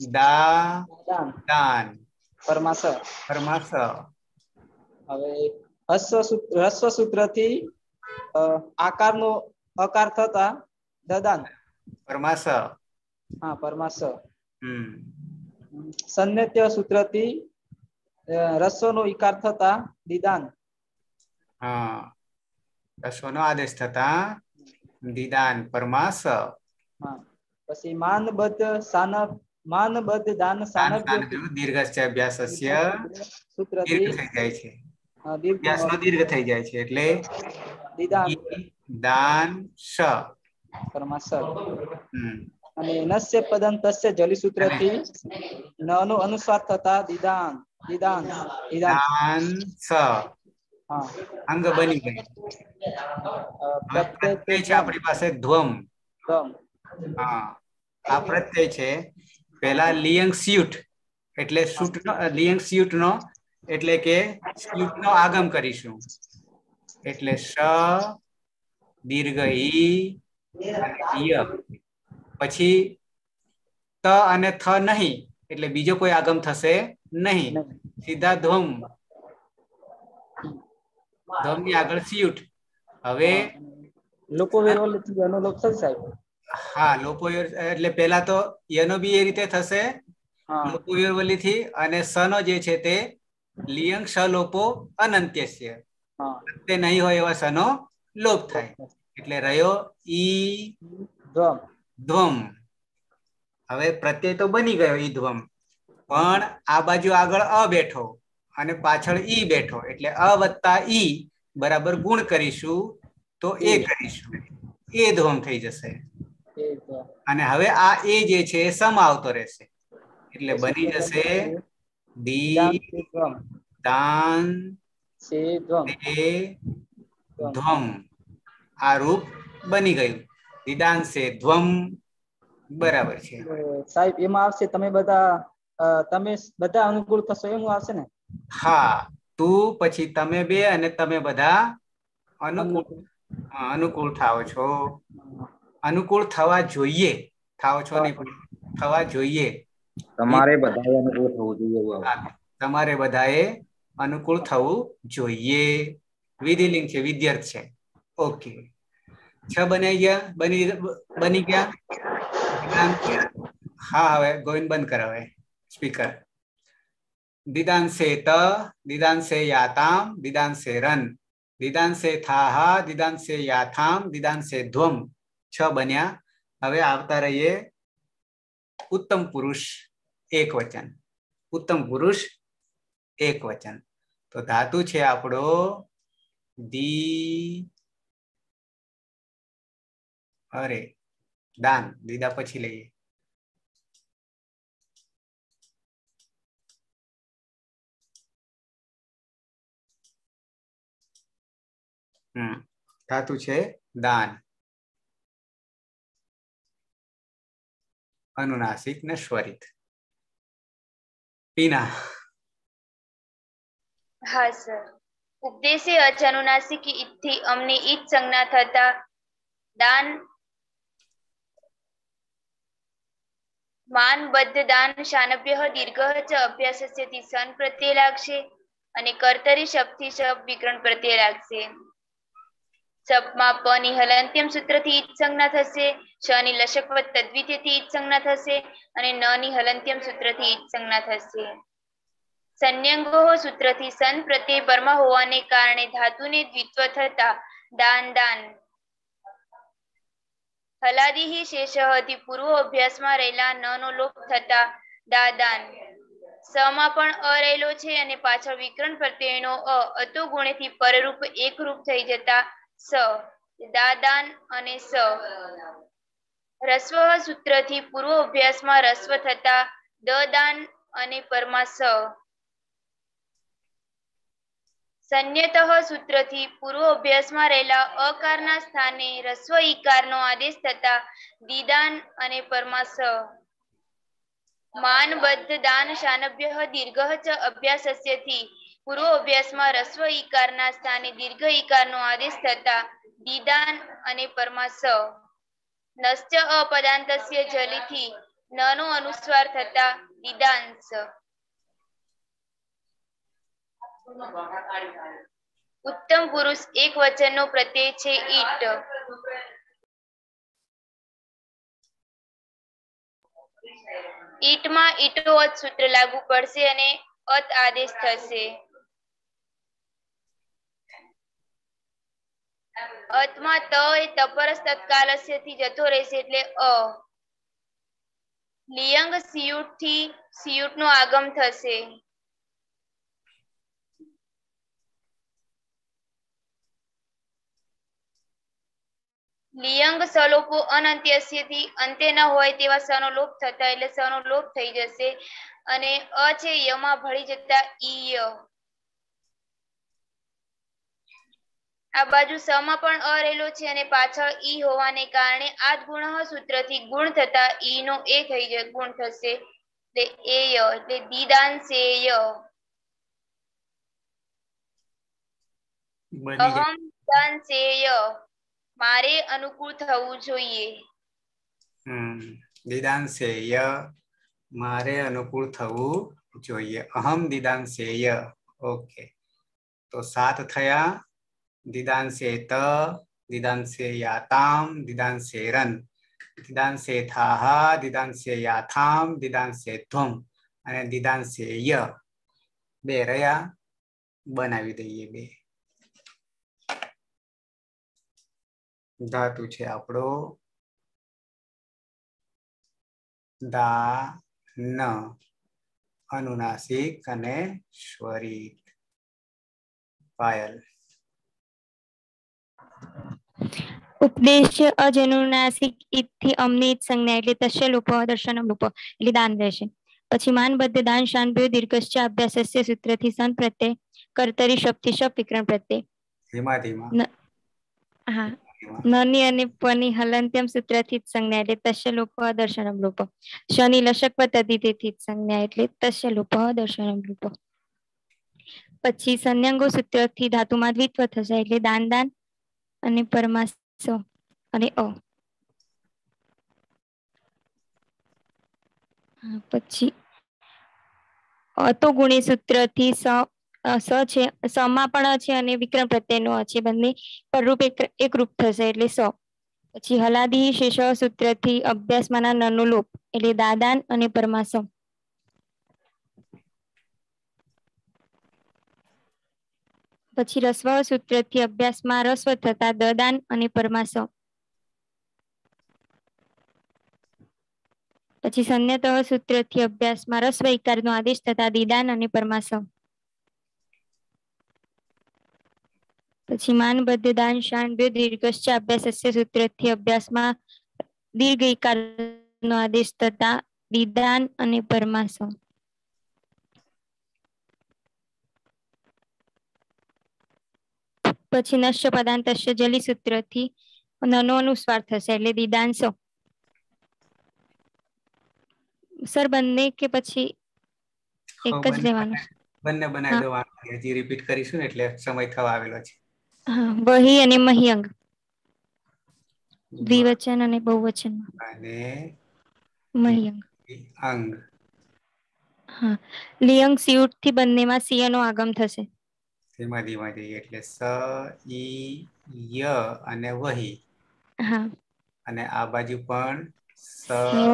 દાન પરમાસ. પરમાસ. હવે હસ્વ સૂત્રથી આકારનો અકાર થતા દદાન. પરમાસ. પરમાસ. સન્યત્ય સૂત્રથી રસ્વનો ઈકાર થતા દીદાન. હા, રસ્વનો આદેશ થતા દીદાન પરમાં સ. હા, પછી માનબદ્ધ દાન સાનભ્ય દીર્ઘસ્ય અભ્યાસસ્ય સૂત્રથી દીર્ઘ થઈ જાય છે. દીર્ઘ અભ્યાસનો દીર્ઘ થઈ જાય છે એટલે દીદાન દાન શ પરમાં સ. હમ. અને નસ્ય પદં તસ્ય જલી સૂત્રથી ન નો અનુસ્વાર થતા દીદાન દીદાન દીદાન. દાન સ હા, અંગ બની ગયું. પ્રત્યય પ્રત્યય છે આપણી પાસે ધ્વમ. ધ્વમ. હા, આ પ્રત્યય છે. પેલા લિયંગ સ્યુટ એટલે લિયંગ સ્યુટ નો એટલે કે સ્યુટ નો આગમ કરીશું એટલે શ દીર્ઘ ઈ અને ય. પછી ત અને થ નહીં એટલે બીજો કોઈ આગમ થશે નહીં. સીધા ધ્વમ. ધ્વમની આગળ સ્યુટ. હવે લોકો વેરવલથી અનુલોપ થશે સાહેબ. હા, લોપો એટલે પેલા તો યનો બી એ રીતે થશે હા, લોપો થી અને સનો જે છે તે લિયંગ શ લોપો અનંત્યસ્ય. હા, તે નહીં હોય એવા સનો લોપ થાય એટલે રહ્યો ઈ ધ્વમ. ધ્વમ. હવે પ્રત્યય તો બની ગયો ઈ ધ્વમ, પણ આ બાજુ આગળ અ બેઠો અને પાછળ ઈ બેઠો એટલે અ વત્તા ઈ બરાબર ગુણ કરીશું તો એ કરીશું. એ ધ્વમ થઈ જશે. અને હવે આ એ જે છે એ સમ આવતો રહેશે એટલે બની જશે દી દાન સે ધ્વમ. તે ધ્વમ. આ રૂપ બની ગયું. દીદાન સે ધ્વમ. બરાબર છે સાહેબ. એમાં આવશે તમે બધા અનુકૂળ થશો એમ આવશે ને? હા, તું પછી તમે બે અને તમે બધા અનુકૂળ થાવ છો. અનુકૂળ થવા જોઈએ. થાવ છો નહીં પણ થવા જોઈએ. તમારે બધાએ અનુકૂળ થવું જોઈએ. તમારે બધાએ અનુકૂળ થવું જોઈએ. વિધિલિંગ છે, વિદ્યાર્થ છે. ઓકે, 6 બનાઈ ગયા. બની ગયા. હા, હવે ગોવિંદ બંધ કરાવે સ્પીકર. દીદાન સે ત, દીદાન સે યાતામ, દીદાન સે રન, દીદાન સે થાહા, દીદાન સે યાથામ, દીદાન સે ધ્વમ. 6 બન્યા. હવે આવતા રહીએ ઉત્તમ પુરુષ એક વચન. ઉત્તમ પુરુષ એક વચન. તો ધાતુ છે આપણો દી. અરે દાન. દીદા પછી લઈએ. ધાતુ છે દાન. અનુનાસિક ને સ્વરિત. પીના. હા સર. ઉપદેશે અનુનાસિક ઈથી અમને ઈજ સંજ્ઞા થતા દાન માનબદ્ધ દાન શાનભ્ય દીર્ઘ ચ અભ્યાસસ્યથી સન પ્રત્યય લાગશે અને કર્તરી શબ્દથી શબ વિકરણ પ્રત્યય લાગશે. સપમાં પ ની હલંત્યમ સૂત્રથી ઈજ સંજ્ઞા થશે. શ ની લશકવત તદ્વિતીયથી ઈજ સંજ્ઞા થશે અને ન ની હલંત્યમ સૂત્રથી ઈજ સંજ્ઞા થશે. સંન્યંગો સૂત્રથી સન પ્રત્યય પરમાં હોવાને કારણે ધાતુને દ્વિત્વ થતા દાન દાન. હલાદિ શેષથી પૂર્વ અભ્યાસમાં રહેલા ન નો લોપ થતા દાદાન. સમાં પણ અ રહેલો છે અને પાછળ વિકરણ પ્રત્યયનો અતો ગુણેથી પરરૂપ એકરૂપ થઈ જતા સ દાદાન અને સ. રસ્વ સૂત્રથી પૂર્વ અભ્યાસમાં રસ્વ થતા દદાન અને પરમાં સ. સંન્યતઃ સૂત્રથી પૂર્વ અભ્યાસમાં રહેલા અકારના સ્થાને રસ્વ ઈકારનો આદેશ થતા દીદાન અને પરમાં સ. માનબદ્ધ દાન શાનભ્ય દીર્ઘ ચ અભ્યાસસ્યથી પૂર્વ અભ્યાસમાં રસ્વ ઈકારના સ્થાને દીર્ઘ ઈકારનો આદેશ થતા દીદાન અને પરમાં સ. નશ્ચ અપદાંતસ્ય જલીથી ન નો અનુસ્વાર થતા દીદાંશ. ઉત્તમ પુરુષ એક વચનનો પ્રત્યય છે ઈટ. ઈટમાં ઈટો અત સૂત્ર લાગુ પડશે અને અત આદેશ થશે. અતમાં ત એ તપરસ તત્કાલસ્ય થી જતો રહેશે એટલે અ. લિયંગ સિયુટ થી સિયુટ નો આગમ થશે. લિયંગ સલોપો અનંત્યસ્ય થી અંત્ય ન હોય તેવા સનો લોપ થતા એટલે સનો લોપ થઈ જશે અને અ છે યમાં ભળી જતા ઈય. આ બાજુ સમાં પણ અ રહેલો છે અને પાછળ ઈ હોવાને કારણે આ ગુણ સૂત્રથી ગુણ થતા ઈ નો એ થઈ જાય ગુણ થશે એટલે એય એટલે દીદાંશેય. અહમ દીદાંશેય મારે અનુકૂળ થવું જોઈએ. દીદાંશેય મારે અનુકૂળ થવું જોઈએ. અહમ દીદાંશેય. ઓકે, તો 7 થયા. દીદાંશેત, દીદાંશેયાતામ, દીદાંશેરન, દીદાંશેથાહ, દીદાંશેયાથામ, દીદાંશેધ્વમ અને દીદાંશેય. 2 રહ્યા. બનાવી દઈએ 2. ધાતુ છે આપણો દા ન, અનુનાસિક અને સ્વરિત. પાયલ. ઉપદેશ્ય અજનુનાસિક ઈથી અમની સંજ્ઞા એટલે તસ્ય લોપ દર્શનમ લોપ એટલે દાન રહેશે. પછી માનબદ્ધ દાન શાન બે દીર્ઘશ્ચ અભ્યાસસ્ય સૂત્રથી સન પ્રત્યય કર્તરી શબ્દથી શબ્દ વિકરણ પ્રત્યય. ધીમા ધીમા. હા, નની અને પની હલંત્યમ સૂત્રથી સંજ્ઞા એટલે તસ્ય લોપ દર્શનમ લોપ. શનિ લશક તદ્ધિતેથી સંજ્ઞા એટલે તસ્ય લોપ દર્શનમ લોપ. પછી સંન્યંગો સૂત્રથી ધાતુમાં દ્વિત્વ થશે એટલે દાન દાન અને પરમાસ અને અ. પછી અતો ગુણી સૂત્રથી સ છે, સમાં પણ છે અને વિક્રમ પ્રત્યયનો છે, બંને પરરૂપ એકરૂપ થશે એટલે સ. પછી હલાદી શેષ સૂત્રથી અભ્યાસમાંના નનો લોપ એટલે દાદાન અને પરમાસમ. પછી રસ્વ સૂત્રથી અભ્યાસમાં રસ્વ થતા દદાન અને પરમાસમ. પછી સંન્યત સૂત્રથી અભ્યાસમાં રસ્વ ઇકારનો આદેશ થતા દીદાન અને પરમાસમ. પછી માનબદ્ધ દાન શાન બે દીર્ઘશ્ચ અભ્યાસસ્ય સૂત્રથી અભ્યાસમાં દીર્ઘ ઇકારનો આદેશ થતા દીદાન અને પરમાસમ. પછી નશ્ય પદાંતસ્ય જલી સૂત્રથી નનો અનુસ્વાર થશે એટલે દીદાંશો. સર બંને કે પછી એક જ લેવાનું? બંને બનાવી દેવાનું. હજી રિપીટ કરીશું ને એટલે સમય થવા આવેલો છે. હા, વહી અને મહ્યંગ દ્વિવચન અને બહુવચન અને મહ્યંગ. અંગ. હા, લિયંગ સિયુટ થી બંનેમાં સિય નો આગમ થશે. ધીમા ધીમા જઈએ એટલે સ ઈ ય અને વહી. હા, અને આ બાજુ પણ સ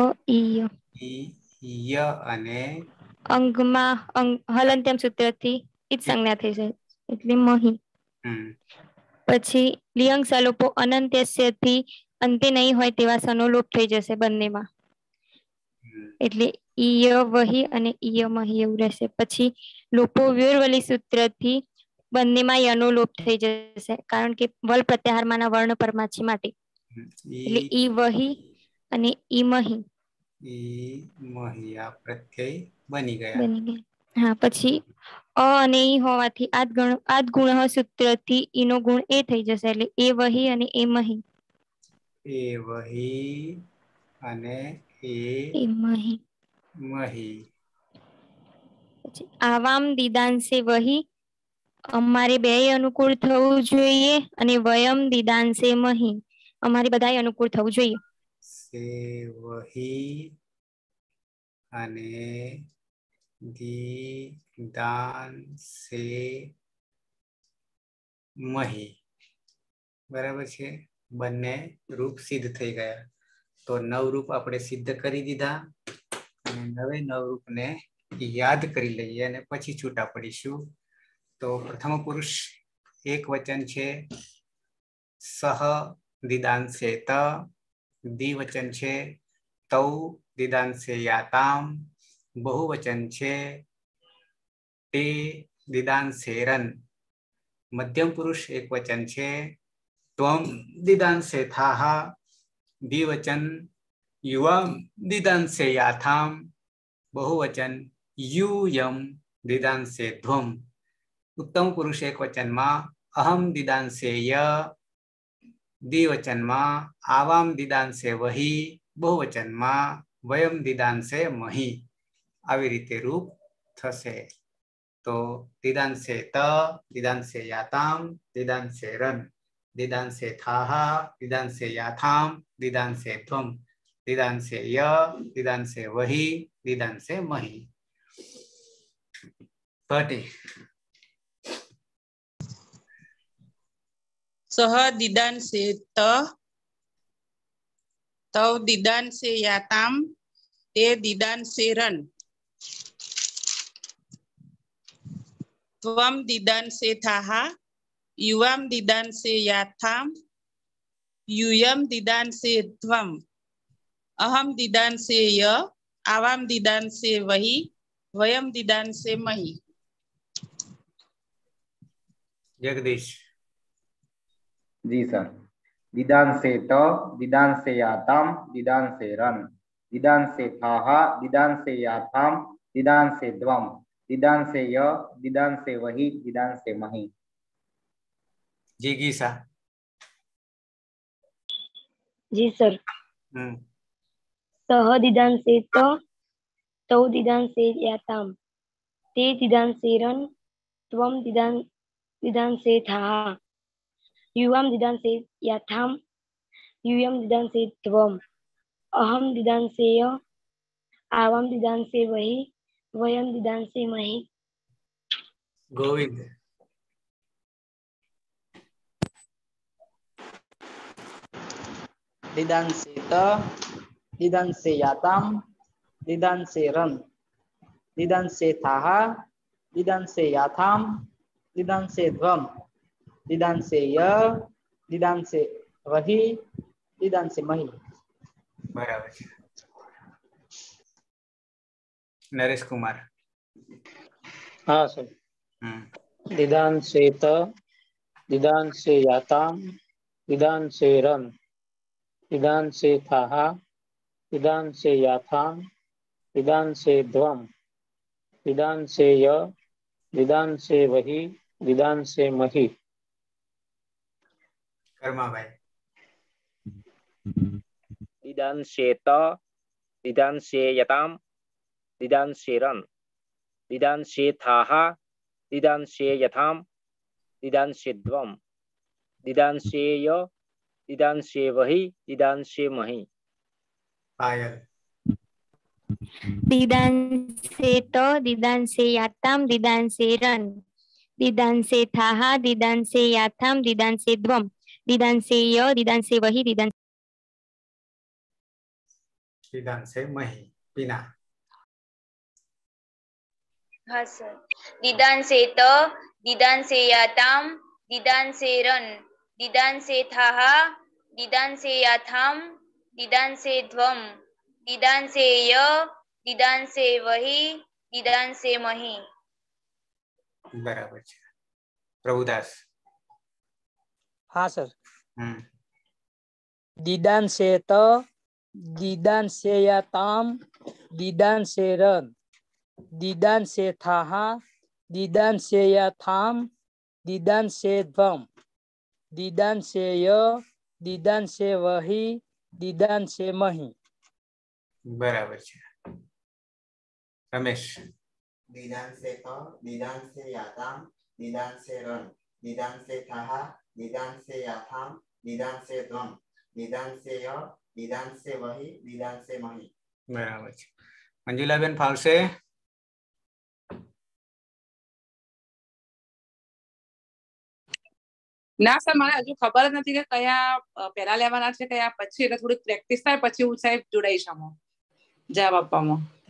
ઈ ય અને અંગમાં હલંત્યમ સૂત્રથી ઈજ સંજ્ઞા થઈ જાય એટલે મહી. પછી લિયંગ સલોપો અનંત્યસ્યથી અંતે નહીં હોય તેવા સનો લોપ થઈ જશે બંનેમાં એટલે ઈય વહી અને ઈય મહી એવું રહેશે. પછી લોપો વ્યોરવલી સૂત્રથી બંનેમાં યનો લોપ થઈ જશે કારણ કે વલ પ્રત્યાહારમાંના વર્ણ પરમાછી માટે એટલે ઈ વહી અને ઈ મહી. ઈ મહી આ પ્રત્યય બની ગયા. હા, પછી અ અને ઈ હોવાથી આદ ગુણ સૂત્રથી ઈનો ગુણ એ થઈ જશે એટલે એ વહી અને એ મહી. એ વહી અને એ મહી. આવામ દીદાંશે વહી અમારે બે અનુકૂળ થવું જોઈએ અને વયમ દીદાંશે મહી અમારે બધાએ અનુકૂળ થવું જોઈએ. સે વહી અને દીદાંશે મહી. બરાબર છે. બંને રૂપ સિદ્ધ થઈ ગયા. તો 9 રૂપ આપણે સિદ્ધ કરી દીધા. નવે નવ રૂપને યાદ કરી લઈએ અને પછી છૂટા પડીશું. તો પ્રથમ પુરુષ એક વચન છે સહ દિદાંશે ત, દ્વિવચન છે તૌ દિદાંશે યાતામ, બહુવચન છે તે દિદાંશે રન, મધ્યમ પુરુષ એક વચન છે ત્વમ દિદાંશે થાહ, દ્વિવચન યુવામ દિદાંશે યાથામ, બહુવચન યુયમ દિદાંશે ધ્વમ, ઉત્તમ પુરુષ એક વચનમાં અહમ દિદાંશે ય, દ્વિવચનમાં આવામ દિદાંશે વહી, બહુવચનમાં વયમ દિદાંશે મહી. આવી રીતે રૂપ થશે. તો દિદાંશે ત, દિદાંશે યાતામ, દિદાંશે રન, દિદાંશે થાહ, દિદાંશે યાથામ, દિદાંશે ત્વમ, દિદાંશે ય, દિદાંશે વહી, દિદાંશે મહી. ભટ્ટી સહ દિદાંશે ત, તૌ દિદાંશે યાતામ, તે દિદાંશે રન, ત્વમ દિદાંશે થાહ, યુવામ દિદાંશે યાથામ, યુયમ દિદાંશે ધ્વમ, અહમ દિદાંશે ય, આવામ દિદાંશે વહી, વયમ દિદાંશે મહી. જગદીશ. जी सर। दिदांसे त, दिदांसे याताम, दिदांसे रन, दिदांसे थाह, दिदांसे याथाम, दिदांसे द्वम, दिदांसे य, दिदांसे वही, दिदांसे मही. जिगीषा. जी सर। सह दिदांसे त, तौ दिदांसे याताम, ते दिदांसे रन, त्वम दिदांसे थाह, युवाम दिदांसे याथाम, युयम दिदांसे त्वम, अहम दिदांसे य, आवाम दिदांसे वही, वयम दिदांसे मही. गोविंद. दिदांसे त, दिदांसे याताम, दिदांसे रन, दिदांसे थाह, दिदांसे याथाम, दिदांसे ध्वम, दिदांसे य, दिदांसे वही, दिदांसे मही. बराबर. नरेश कुमार. हाँ सर. दिदांसे त, दिदांसे याताम, दिदांसे रन, दिदांसे थाह, दिदांसे याथाम, दिदांसे ध्वम, दिदांसे य, दिदांसे वही, दिदांसे मही. कर्मा भाई. दिदांसे त, दिदांसे यताम, दिदांसे रन, दिदांसे थाह, दिदांसे यथाम, दिदांसे द्वम, दिदांसे य, दिदांसे वही, दिदांसे मही. पायल. दिदांसे त, दिदांसे याताम, दिदांसे रन, दिदांसे थाह, दिदांसे याथाम, दिदांसे द्वम, दिदांसे य, दिदांसे वही, दिदांसे मही. पीना. हाँ सर। दिदांसे त, दिदांसे याताम, दिदांसे रन, दिदांसे थाह, दिदांसे याथाम, दिदांसे ध्वम, दिदांसे य, दिदांसे वही, दिदांसे मही. बराबर. प्रभुदास. हाँ सर। दिदांसे त, दिदांसे याताम, दिदांसे रन, दिदांसे थाह, दिदांसे याथाम, दिदांसे ध्वम, दिदांसे य, दिदांसे वही, दिदांसे मही. बराबर. रमेश. दिदांसे त, दिदांसे याताम, दिदांसे रन, दिदांसे थाह, दिदांसे याथाम, दिदांसे ध्वम, दिदांसे य, दिदांसे वही, दिदांसे मही. बराबर. मंजुलाबेन फावसे. ના સર મને હજુ ખબર જ નથી કે કયા પહેલા લેવાના છે કયા પછી, એટલે થોડી પ્રેક્ટિસ થાય પછી હું સાહેબ જોડાઈશ આમાં જવાબ આપવામાં.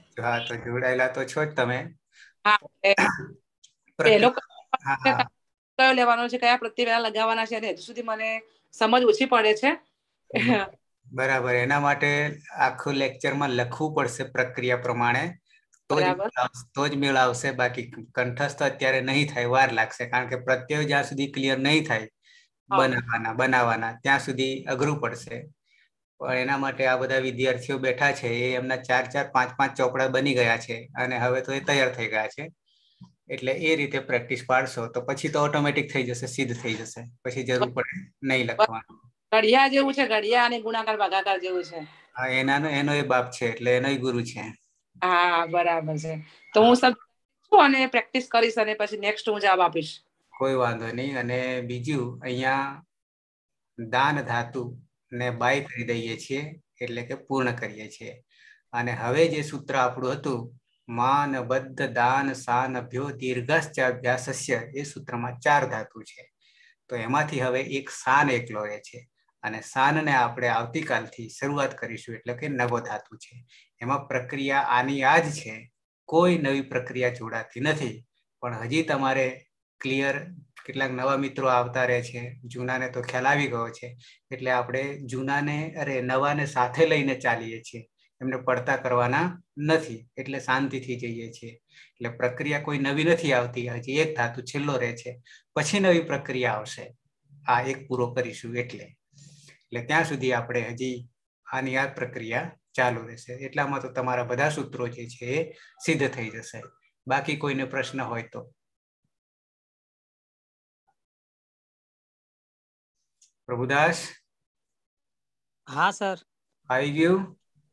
હા, તો જોડાયેલા તો છો જ તમે. હા, પહેલો હા, હા. કયો લેવાનો છે, કયા પ્રત્યય પહેલા લગાવવાના છે, હજુ સુધી મને સમજ ઓછી પડે છે. બરાબર, એના માટે આખું લેક્ચરમાં લખવું પડશે પ્રક્રિયા પ્રમાણે, તો જ મેળ આવશે. બાકી કંઠસ્થ અત્યારે નહીં થાય, વાર લાગશે. કારણ કે પ્રત્યય જ્યાં સુધી ક્લિયર નહીં થાય બનાવવાના ત્યાં સુધી અઘરું પડશે. પણ એના માટે આ બધા વિદ્યાર્થીઓ બેઠા છે, એ એમના 4-4, 5-5 ચોપડા બની ગયા છે અને હવે તો એ તૈયાર થઈ ગયા છે. એટલે એ રીતે પ્રેક્ટિસ પાડશો તો પછી તો ઓટોમેટિક થઈ જશે, સિદ્ધ થઈ જશે, પછી જરૂર પડે નહીં લખવાનું. ઘડિયા જેવું છે, ઘડિયા અને ગુણાકાર ભાગાકાર જેવું છે. હા, એનો એ બાપ છે, એટલે એનો ગુરુ છે. હા, બરાબર છે. તો હું છું અને પ્રેક્ટિસ કરીશ અને પછી નેક્સ્ટ હું જવાબ આપીશ. કોઈ વાંધો નહીં. અને બીજું, અહીંયા દાન ધાતુ ને બાય કરી દઈએ છીએ, એટલે કે પૂર્ણ કરીએ છીએ. અને હવે જે સૂત્ર આપણું હતું, માન બદ્ધ દાન સાન અભ્યો દીર્ઘશ્ચ અભ્યાસસ્ય, એ સૂત્રમાં 4 ધાતુ છે. તો એમાંથી હવે એક સાન એકલો રહે છે, અને સાનને આપણે આવતીકાલથી શરૂઆત કરીશું, એટલે કે નવો ધાતુ છે. એમાં પ્રક્રિયા આની આ જ છે, કોઈ નવી પ્રક્રિયા જોડાતી નથી. પણ હજી તમારે ક્લિયર, કેટલાક નવા મિત્રો આવતા રહે છે, જૂનાને તો ખ્યાલ આવી ગયો છે. એટલે આપણે નવાને સાથે લઈને ચાલીએ છીએ, એમને પડતા કરવાના નથી. એટલે શાંતિથી જઈએ છીએ. એટલે પ્રક્રિયા કોઈ નવી નથી આવતી. હજી એક ધાતુ છેલ્લો રહે છે, પછી નવી પ્રક્રિયા આવશે. આ એક પૂરો કરીશું એટલે ત્યાં સુધી આપણે હજી આની આ પ્રક્રિયા ચાલુ રહેશે. એટલામાં તો તમારા બધા સૂત્રો જે છે એ સિદ્ધ થઈ જશે. બાકી કોઈને પ્રશ્ન હોય તો. પ્રભુદાસ? હા સર. આવી ગયું?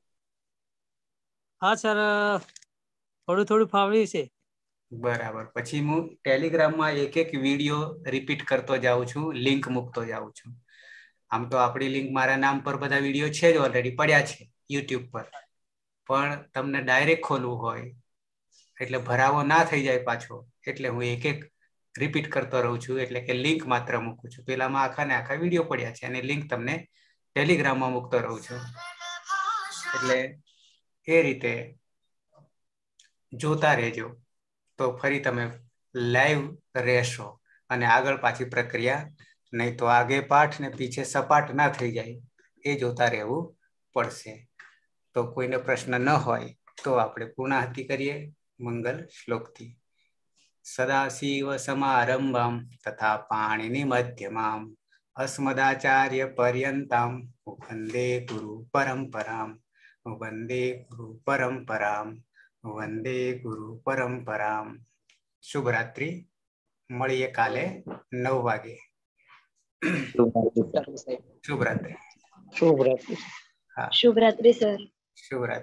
હા સર, થોડું ફાવ્યું છે. બરાબર. પછી હું ટેલિગ્રામમાં એક વિડીયો રિપીટ કરતો જાઉં છું, લિંક મૂકતો જાઉં છું. આમ તો આપણી લિંક મારા નામ પર બધા વિડીયો છે જ, ઓલરેડી પડ્યા છે યુટ્યુબ પર. પણ તમને ડાયરેક્ટ ખોલવું હોય, એટલે ભરાવો ના થઈ જાય પાછો, એટલે હું એક રિપીટ કરતો રહું છું. એટલે કે લિંક માત્ર મૂકું છું. પેલામાં આખા વિડીયો પડ્યા છે, અને લિંક તમને ટેલિગ્રામમાં મૂકતો રહું છું. એટલે એ રીતે જોતા રહેજો, તો ફરી તમે લાઈવ રહેશો. અને આગળ પાછી પ્રક્રિયા, નહીં તો આગે પાઠ ને પીછે સપાટ ના થઈ જાય, એ જોતા રહેવું પડશે. તો કોઈને પ્રશ્ન ન હોય તો આપણે પૂર્ણાહુતિ કરીએ મંગલ શ્લોકથી. સદાશિવ સમારંભમ તથા પાણિનિ મધ્યમામ અસ્મદાચાર્ય પર્યંતમ વંદે ગુરુ પરંપરામ વંદે ગુરુ પરંપરામ વંદે ગુરુ પરંપરામ. શુભરાત્રિ. મળીએ કાલે 9 વાગે. શુભરાત્રિ. શુભરાત્રિ. હા, શુભરાત્રિ સર. શુભરાત્રિ.